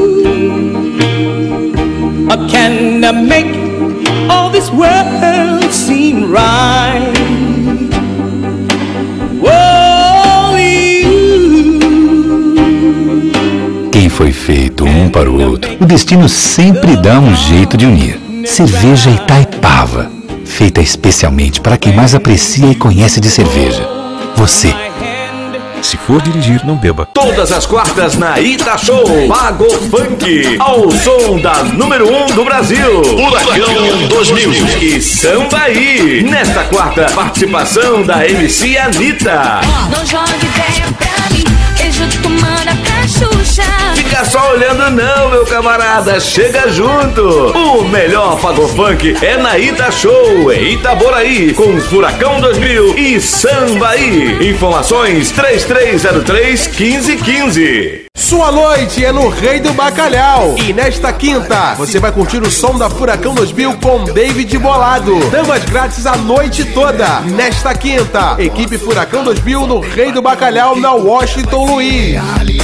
can make all this world seem right. Only you. Quem foi feito um para o outro, o destino sempre dá um jeito de unir. Cerveja Itaipava, feita especialmente para quem mais aprecia e conhece de cerveja. Você. Se for dirigir, não beba. Todas as quartas na Ita Show, Pago Funk, ao som da número um do Brasil, Furacão dois mil e Sambaí. Nesta quarta, participação da M C Anitta. Não jogue ideia pra mim, beijo de comanda pra Xuxa. Fica só olhando não, meu camarada, chega junto. O melhor Pago Funk é na Ita Show, em Itaboraí, com Furacão dois mil e Sambaí. Informações três três zero três, um cinco um cinco. Sua noite é no Rei do Bacalhau. E nesta quinta, você vai curtir o som da Furacão dois mil com David Bolado. Damas grátis a noite toda. Nesta quinta, equipe Furacão dois mil no Rei do Bacalhau, na Washington Luiz.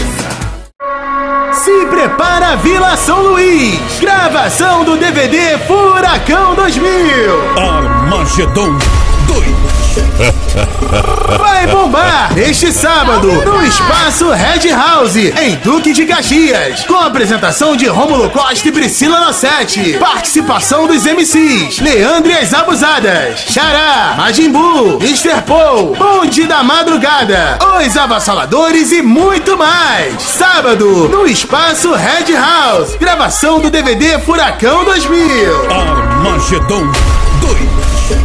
Se prepara, Vila São Luís. Gravação do D V D Furacão dois mil. Armagedon dois. Vai bombar neste sábado no Espaço Red House, em Duque de Caxias, com a apresentação de Rômulo Costa e Priscila Nossetti. Participação dos M Cs Leandro e as Abusadas, Xará, Majin Buu, mister Paul, Bonde da Madrugada, Os Avassaladores e muito mais. Sábado no Espaço Red House, gravação do D V D Furacão dois mil. Armagedon dois.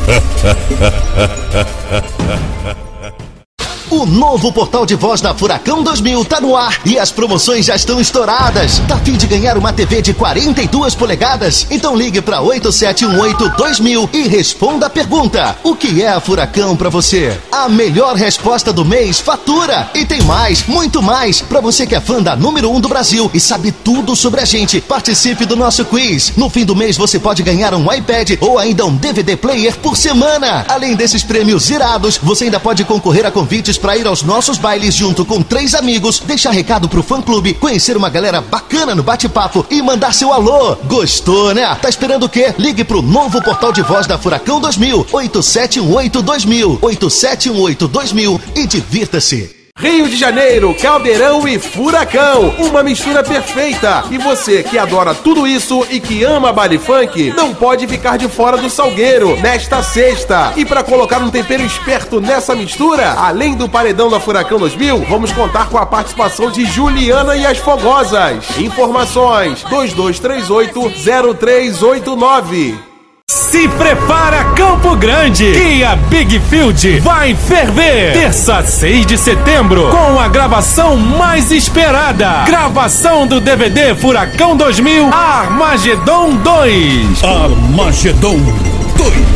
O novo portal de voz da Furacão dois mil tá no ar e as promoções já estão estouradas. Tá a fim de ganhar uma T V de quarenta e duas polegadas? Então ligue para oito sete um oito dois mil e responda a pergunta: o que é a Furacão pra você? A melhor resposta do mês fatura! E tem mais, muito mais, pra você que é fã da número um do Brasil e sabe tudo sobre a gente. Participe do nosso quiz. No fim do mês você pode ganhar um iPad ou ainda um D V D player por semana. Além desses prêmios irados, você ainda pode concorrer a convites para ir aos nossos bailes junto com três amigos, deixar recado pro fã-clube, conhecer uma galera bacana no bate-papo e mandar seu alô. Gostou, né? Tá esperando o quê? Ligue pro novo portal de voz da Furacão dois mil, oito sete um oito dois mil, oito sete um oito dois mil e divirta-se. Rio de Janeiro, Caldeirão e Furacão, uma mistura perfeita. E você que adora tudo isso e que ama baile funk, não pode ficar de fora do Salgueiro nesta sexta. E para colocar um tempero esperto nessa mistura, além do paredão da Furacão dois mil, vamos contar com a participação de Juliana e as Fogosas. Informações dois dois três oito zero três oito nove. Se prepara, Campo Grande, que a Big Field vai ferver. Terça, seis de setembro, com a gravação mais esperada. Gravação do D V D Furacão dois mil, Armagedon dois. Armagedon dois.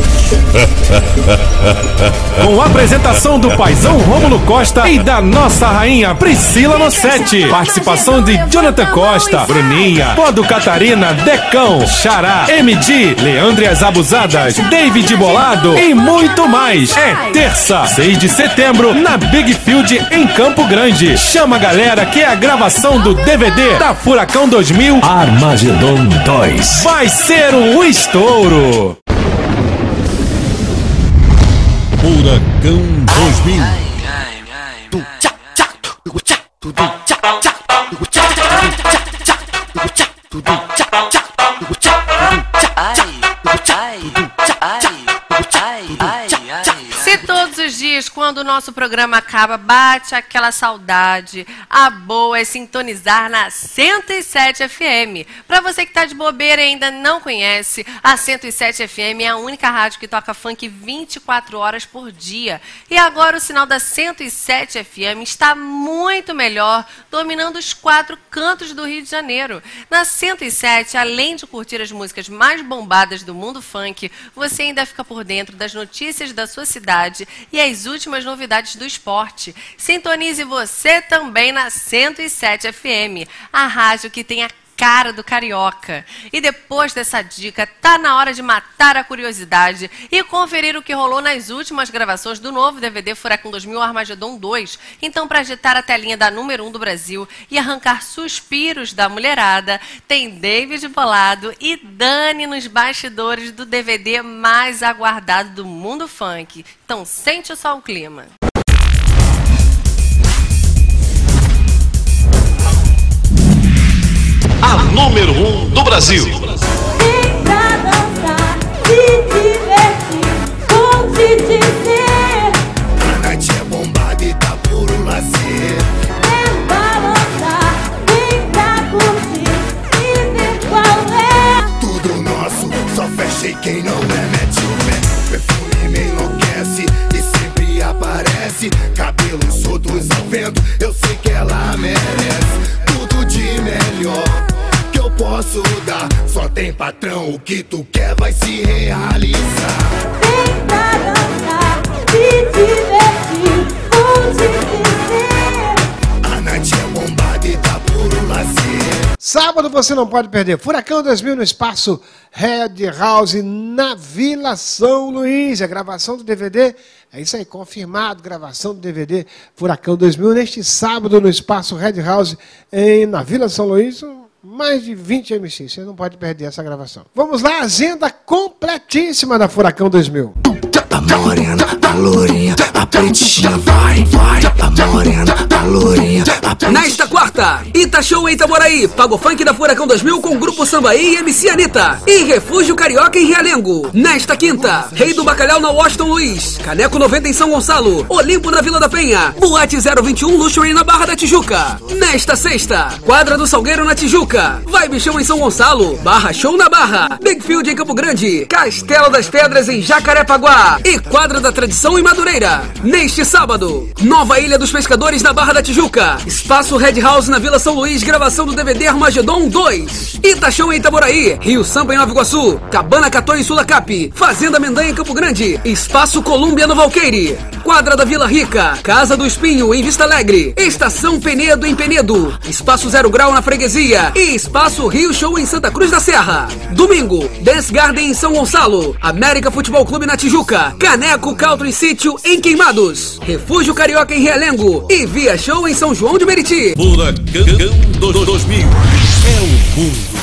Com a apresentação do paizão Rômulo Costa e da nossa rainha Priscila Nossetti. Participação de Jonathan Costa, Bruninha, Podo Catarina, Decão, Xará, M D, Leandro e as Abusadas, David Bolado e muito mais. É terça, seis de setembro, na Big Field em Campo Grande. Chama a galera que é a gravação do D V D da Furacão dois mil, Armagedon dois. Vai ser um estouro. Furacão dois mil. Se todos os dias, quando o nosso programa acaba, bate aquela saudade, a boa é sintonizar na cento e sete F M. Para você que tá de bobeira e ainda não conhece, a cento e sete F M é a única rádio que toca funk vinte e quatro horas por dia. E agora o sinal da cento e sete F M está muito melhor, dominando os quatro cantos do Rio de Janeiro. Na cento e sete, além de curtir as músicas mais bombadas do mundo funk, você ainda fica por dentro das notícias da sua cidade e as últimas novidades do esporte. Sintonize você também na cento e sete F M, a rádio que tem a cara do carioca. E depois dessa dica, tá na hora de matar a curiosidade e conferir o que rolou nas últimas gravações do novo D V D Furacão dois mil Armagedon dois. Então, para agitar a telinha da número um do Brasil e arrancar suspiros da mulherada, tem David Bolado e Dani nos bastidores do D V D mais aguardado do mundo funk. Então, sente só o clima. A número um do Brasil. Vem pra dançar, se divertir, vou te dizer. A noite é bombada e tá puro lazer. posso dar. Só tem patrão, o que tu quer vai se realizar. Vem pra dançar, se divertir, onde viver. A noite é bombada e tá puro lazer. Sábado você não pode perder. Furacão dois mil no espaço Red House na Vila São Luís. A gravação do D V D, é isso aí, confirmado. Gravação do D V D Furacão dois mil neste sábado no espaço Red House em, na Vila São Luís. Mais de vinte M Cs, você não pode perder essa gravação. Vamos lá, agenda completíssima da Furacão dois mil. A morena, a lourinha, a pretinha, vai, vai. A morena, a lourinha, a pretinha. Nesta quarta, Ita Show em Itaboraí, Pago Funk da Furacão dois mil com Grupo Sambaí e M C Anitta. E Refúgio Carioca em Realengo. Nesta quinta, Rei do Bacalhau na Washington Luiz, Caneco noventa em São Gonçalo, Olimpo na Vila da Penha, Boate zero vinte e um Luxury na Barra da Tijuca. Nesta sexta, Quadra do Salgueiro na Tijuca, Vibe Show em São Gonçalo, Barra Show na Barra, Big Field em Campo Grande, Castelo das Pedras em Jacarepaguá e Quadra da Tradição em Madureira. Neste sábado, Nova Ilha dos Pescadores na Barra da Tijuca, Espaço Red House na Vila São Luís, gravação do D V D Armagedon dois, Itachão em Itaboraí, Rio Samba em Nova Iguaçu, Cabana Cató em Sulacap, Fazenda Mendanha em Campo Grande, Espaço Colômbia no Valqueire, Quadra da Vila Rica, Casa do Espinho em Vista Alegre, Estação Penedo em Penedo, Espaço Zero Grau na Freguesia e Espaço Rio Show em Santa Cruz da Serra. Domingo, Dance Garden em São Gonçalo, América Futebol Clube na Tijuca, Caneco Country Sítio em Queimados, Refúgio Carioca em Realengo e Via Show em São João de Meriti. Furacão dois mil é o mundo.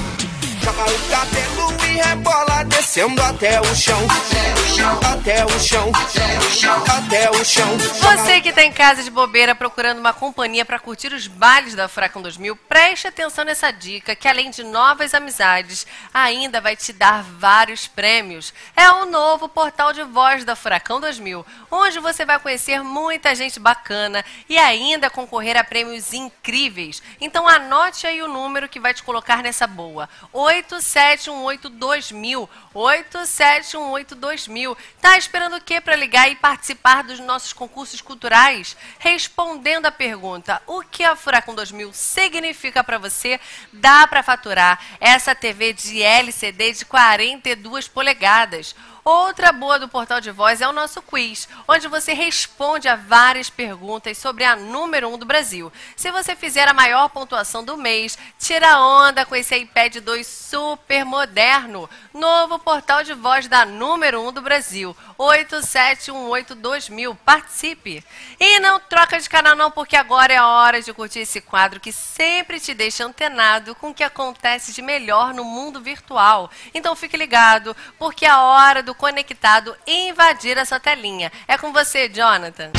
Joga o cabelo e rebola, descendo até o chão, até o chão, até o chão, até o chão, até o chão. Você que tá em casa de bobeira procurando uma companhia para curtir os bailes da Furacão dois mil, preste atenção nessa dica que além de novas amizades, ainda vai te dar vários prêmios. É o novo portal de voz da Furacão dois mil, onde você vai conhecer muita gente bacana e ainda concorrer a prêmios incríveis. Então anote aí o número que vai te colocar nessa boa. oito sete um oito dois mil, oito sete um oito dois mil. Tá esperando o que para ligar e participar dos nossos concursos culturais? Respondendo a pergunta, o que a Furacão dois mil significa para você, dá para faturar essa T V de L C D de quarenta e duas polegadas. Outra boa do Portal de Voz é o nosso quiz, onde você responde a várias perguntas sobre a número um do Brasil. Se você fizer a maior pontuação do mês, tira onda com esse iPad dois super moderno. Novo Portal de Voz da número um do Brasil, oito sete um oito dois mil. Participe! E não troca de canal não, porque agora é hora de curtir esse quadro que sempre te deixa antenado com o que acontece de melhor no mundo virtual. Então fique ligado, porque é a hora do Conectado invadir a sua telinha. É com você, Jonathan.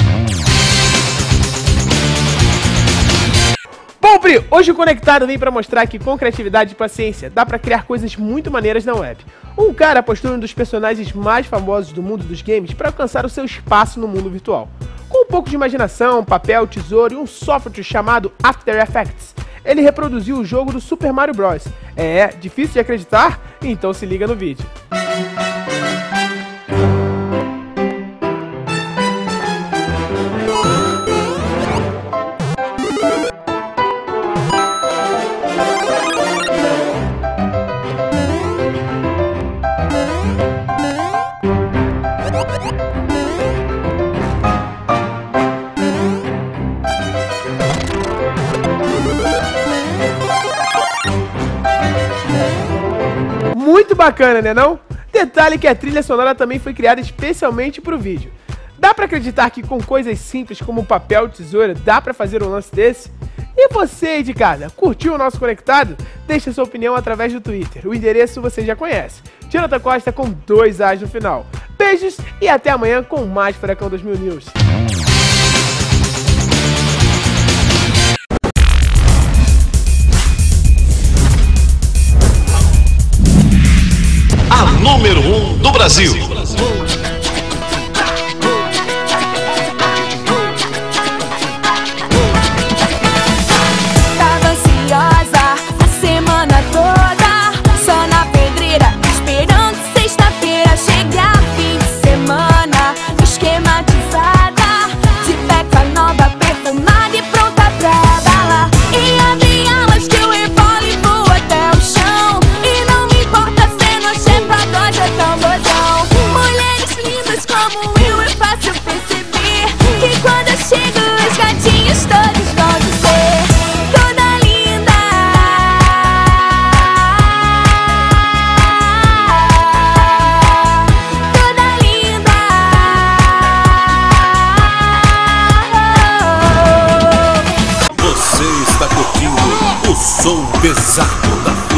Bom, Pri, hoje o Conectado vem para mostrar que com criatividade e paciência dá para criar coisas muito maneiras na web. Um cara apostou em um dos personagens mais famosos do mundo dos games para alcançar o seu espaço no mundo virtual. Com um pouco de imaginação, papel, tesouro e um software chamado After Effects, ele reproduziu o jogo do Super Mario Bros. É difícil de acreditar? Então se liga no vídeo. Muito bacana, né não? Detalhe que a trilha sonora também foi criada especialmente para o vídeo. Dá para acreditar que com coisas simples como papel e tesoura dá para fazer um lance desse? E você aí de casa, curtiu o nosso Conectado? Deixe sua opinião através do Twitter. O endereço você já conhece. Jonathan Costa com dois A's no final. Beijos e até amanhã com mais Furacão dois mil News. A número um do Brasil. Tava ansiosa a semana toda, só na pedreira, esperando sexta-feira chegar. Fim de semana, esquematizada, de peca nova, perfumada e pronta pra balar. E abre alas que o revólver voa até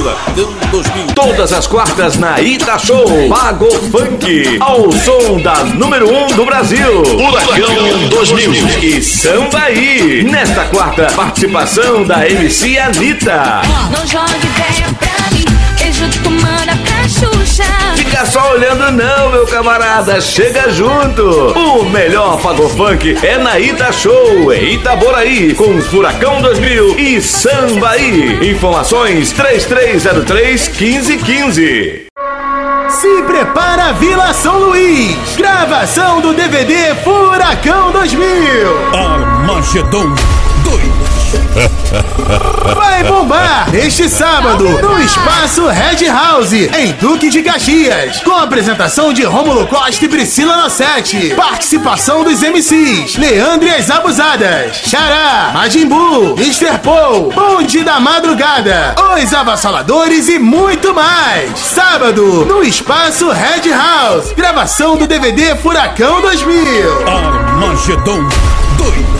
Furacão dois mil. Todas as quartas na Ita Show. Pago Funk. Ao som da número um do Brasil. Furacão dois mil. E Sambaí. Nesta quarta, participação da M C Anitta. Não jogue ideia pra mim, beijo tu manda pra Xuxa. Fica só olhando não, meu camarada, chega junto. O melhor Pago Funk é na Ita Show, em Itaboraí, com Furacão dois mil e Sambaí. Informações três três zero três, um cinco um cinco. Se prepara Vila São Luís. Gravação do D V D Furacão dois mil. Armagedon dois. Vai bombar neste sábado no Espaço Red House, em Duque de Caxias, com a apresentação de Rômulo Costa e Priscila Nossetti. Participação dos M Cs Leandro e as Abusadas, Xará, Majin Buu, mister Paul, Bonde da Madrugada, Os Avassaladores e muito mais. Sábado no Espaço Red House. Gravação do D V D Furacão dois mil. Armagedon dois.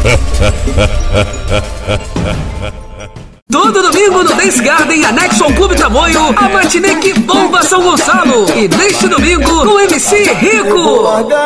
Todo domingo no Dance Garden, anexo ao Clube Tamoio, a matinê que bomba São Gonçalo. E neste domingo, com o M C Rico.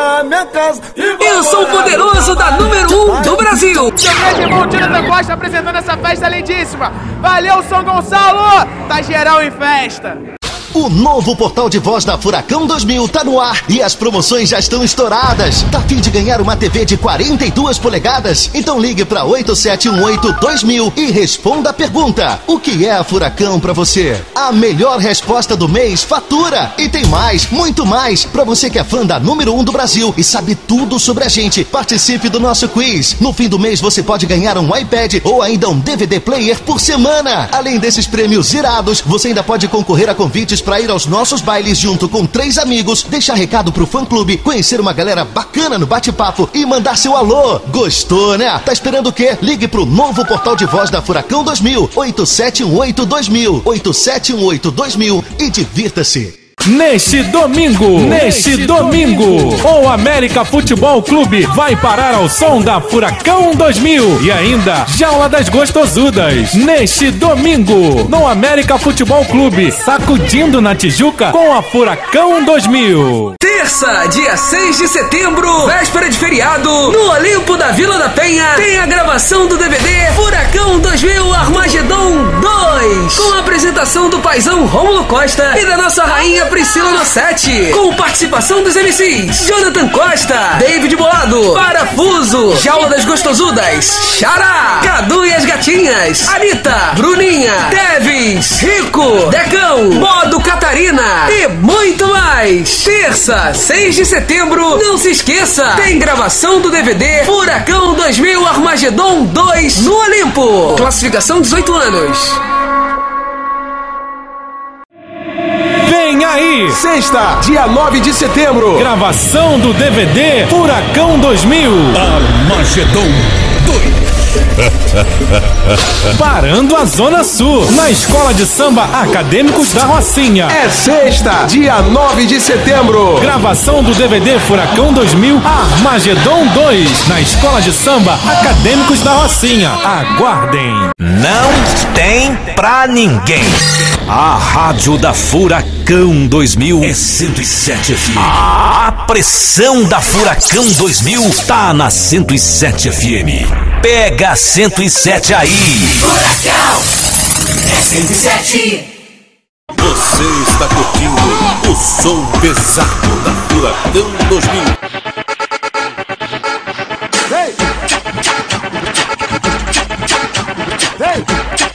Eu sou o poderoso da número um do Brasil. Seu grande irmão Jonathan Costa apresentando essa festa lindíssima. Valeu, São Gonçalo! Tá geral em festa. O novo portal de voz da Furacão dois mil tá no ar e as promoções já estão estouradas. Tá a fim de ganhar uma T V de quarenta e duas polegadas? Então ligue para oito sete um oito dois mil e responda a pergunta: o que é a Furacão pra você? A melhor resposta do mês fatura. E tem mais, muito mais. Pra você que é fã da número um do Brasil e sabe tudo sobre a gente, participe do nosso quiz. No fim do mês você pode ganhar um iPad ou ainda um D V D player por semana. Além desses prêmios irados, você ainda pode concorrer a convites para ir aos nossos bailes junto com três amigos, deixar recado pro fã-clube, conhecer uma galera bacana no bate-papo e mandar seu alô. Gostou, né? Tá esperando o quê? Ligue pro novo portal de voz da Furacão dois mil, oito sete um oito dois mil, oito sete um oito dois mil e divirta-se. Neste domingo, neste domingo, o América Futebol Clube vai parar ao som da Furacão dois mil e ainda Jaula das Gostosudas. Neste domingo, no América Futebol Clube, sacudindo na Tijuca com a Furacão dois mil. Terça, dia seis de setembro, véspera de feriado, no Olimpo da Vila da Penha, tem a gravação do D V D Furacão dois mil Armagedon dois, com a apresentação do paizão Rômulo Costa e da nossa rainha Priscila Nossetti, com participação dos M Cs Jonathan Costa, David Bolado, Parafuso, Jaula das Gostosudas, Xará, Cadu e as Gatinhas, Anitta, Bruninha, Teves, Rico, Decão, Modo Catarina e muito mais. Terça, seis de setembro, não se esqueça, tem gravação do D V D Furacão dois mil Armagedon dois no Olimpo. Classificação dezoito anos. Vem aí! Sexta, dia nove de setembro. Gravação do D V D Furacão dois mil. Armagedon dois. Parando a Zona Sul, na Escola de Samba Acadêmicos da Rocinha. É sexta, dia nove de setembro. Gravação do D V D Furacão dois mil Armagedon dois, na Escola de Samba Acadêmicos da Rocinha. Aguardem. Não tem pra ninguém. A rádio da Furacão dois mil é cento e sete F M. A pressão da Furacão dois mil tá na cento e sete F M. Pega a cento e sete aí. Furacão é cento e sete. Você está curtindo o som pesado da Furacão dois mil. Vem! Vem!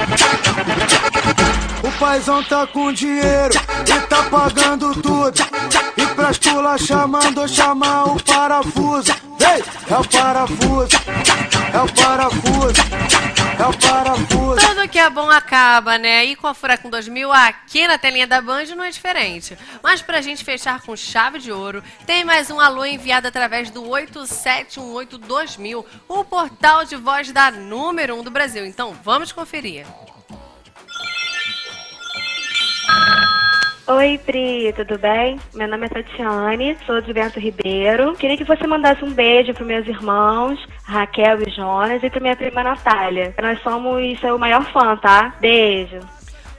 O paizão tá com dinheiro e tá pagando tudo. E pra esculachar mandou chamar o parafuso. Vem! É o parafuso, é o parafuso, é o parafuso. Tudo que é bom acaba, né? E com a Furacão dois mil aqui na telinha da Band não é diferente. Mas pra gente fechar com chave de ouro, tem mais um alô enviado através do oito sete um oito dois mil, o portal de voz da número um do Brasil. Então vamos conferir. Oi, Pri, tudo bem? Meu nome é Tatiane, sou de Bento Ribeiro. Queria que você mandasse um beijo para meus irmãos, Raquel e Jonas, e para minha prima Natália. Nós somos seu maior fã, tá? Beijo.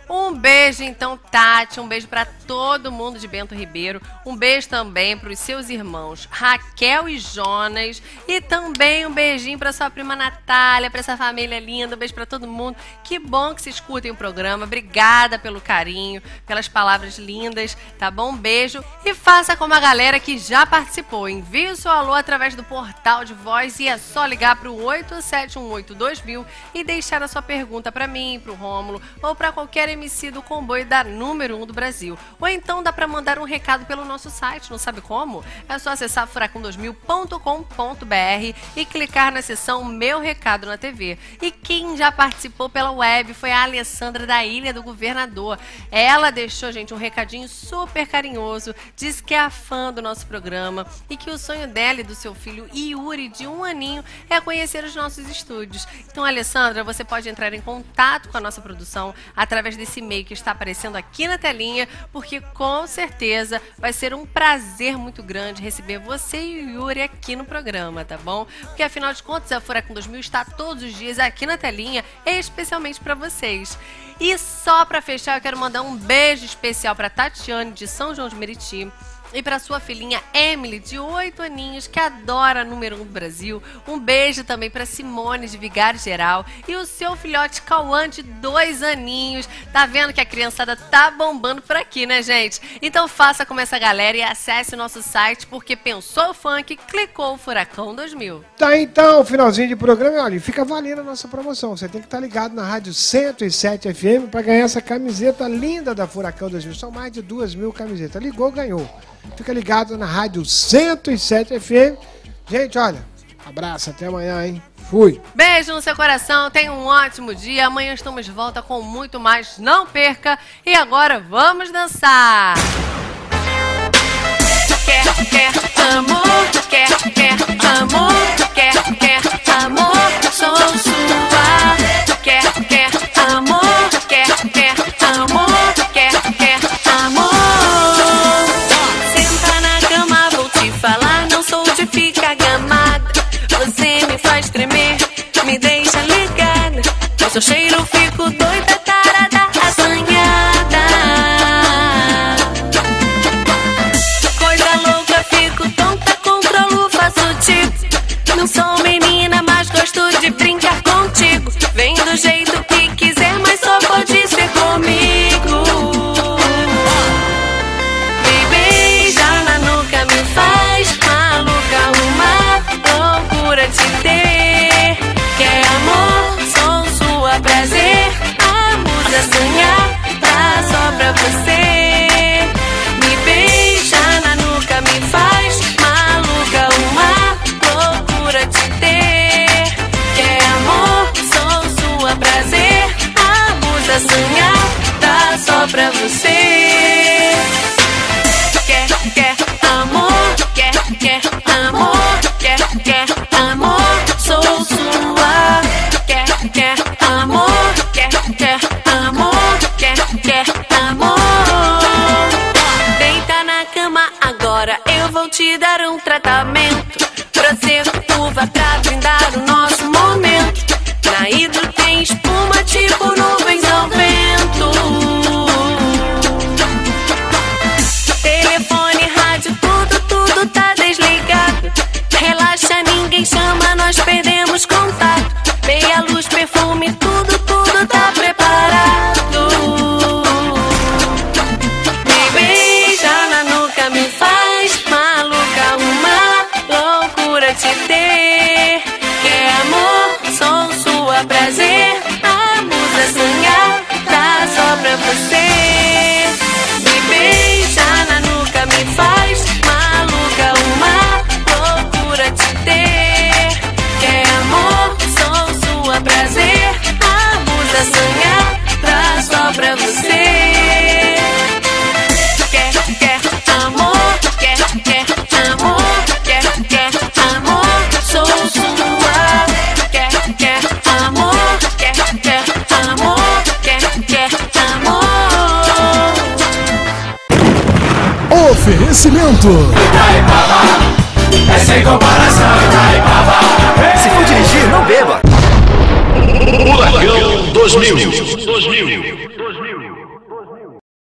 Um beijo, então, Tati. Um beijo pra todo mundo de Bento Ribeiro. Um beijo também pros seus irmãos Raquel e Jonas. E também um beijinho pra sua prima Natália, pra essa família linda. Um beijo pra todo mundo. Que bom que vocês escutem o programa. Obrigada pelo carinho, pelas palavras lindas, tá bom? Um beijo. E faça como a galera que já participou. Envie o seu alô através do portal de voz e é só ligar pro oito sete um oito dois mil e deixar a sua pergunta pra mim, pro Rômulo ou pra qualquer M C do comboio da número um do Brasil. Ou então dá pra mandar um recado pelo nosso site, não sabe como? É só acessar furacão dois mil ponto com ponto b r e clicar na seção Meu Recado na T V. E quem já participou pela web foi a Alessandra da Ilha do Governador. Ela deixou, gente, um recadinho super carinhoso, disse que é fã do nosso programa e que o sonho dela e do seu filho Yuri, de um aninho, é conhecer os nossos estúdios. Então, Alessandra, você pode entrar em contato com a nossa produção através desse e-mail que está aparecendo aqui na telinha, porque com certeza vai ser um prazer muito grande receber você e o Yuri aqui no programa, tá bom? Porque afinal de contas, a Furacão dois mil está todos os dias aqui na telinha, especialmente para vocês. E só para fechar, eu quero mandar um beijo especial para Tatiane, de São João de Meriti, e para sua filhinha Emily, de oito aninhos, que adora a número um do Brasil. Um beijo também para Simone, de Vigário Geral, e o seu filhote Cauã, de dois aninhos. Tá vendo que a criançada tá bombando por aqui, né, gente? Então faça como essa galera e acesse o nosso site, porque pensou o funk, clicou o Furacão dois mil. Tá, então, finalzinho de programa, olha, fica valendo a nossa promoção. Você tem que estar ligado na Rádio cento e sete F M para ganhar essa camiseta linda da Furacão dois mil. São mais de duas mil camisetas. Ligou, ganhou. Fica ligado na Rádio cento e sete F M. Gente, olha, abraço, até amanhã, hein? Fui. Beijo no seu coração, tenha um ótimo dia. Amanhã estamos de volta com muito mais. Não perca. E agora vamos dançar. Quer, quer amor, quer, quer amor, quer, quer amor, sou sua. Quer, quer amor, quer, quer amor, quer, quer amor. Senta na cama, vou te falar, não sou de ficar gamada. Você me faz tremer, me deixa ligada. Com seu cheiro fico doida, tarada, assanhada. Coisa louca, fico tonta, controlo, faço tipo. Não sou menina, mas gosto de brincar contigo. Vem do jeito que quiser, mas só pode ser comigo. Me beija na nuca, me faz maluca, uma loucura te ter. Quer amor, sou sua, prazer. A musa sonhar, tá só pra você. Me beija na nuca, me faz maluca, uma loucura te ter. Quer amor, sou sua, prazer. A musa sonhar, tá só pra você. Quer, quer amor, quer, quer amor, quer, quer amor, sou sua. Quer, quer amor, quer, quer amor, quer, quer amor. Deita na cama agora, eu vou te dar um tratamento. Pra ser curva, pra brindar o nosso momento. Na hidro tem espuma, tipo nuvens ao vento. Telefone, rádio, tudo, tudo tá desligado. Relaxa, ninguém chama, nós perdemos contato. Meia luz, perfume, tudo, tudo tá preparado. Me beija na nuca, me faz maluca, uma loucura te ter. Quer amor, sou sua, prazer. A musa sonhar, tá só pra você. Me beija na nuca, me faz maluca, uma loucura te ter. Quer amor, sou sua, prazer. A musa sonhar, tá só pra você. Quer, quer amor, quer, quer amor, quer, quer amor, sou sua. Quer, quer amor, quer, quer amor, quer, quer amor. Oferecimento é sem comparação, Se for dirigir, não beba. Furacão dois mil.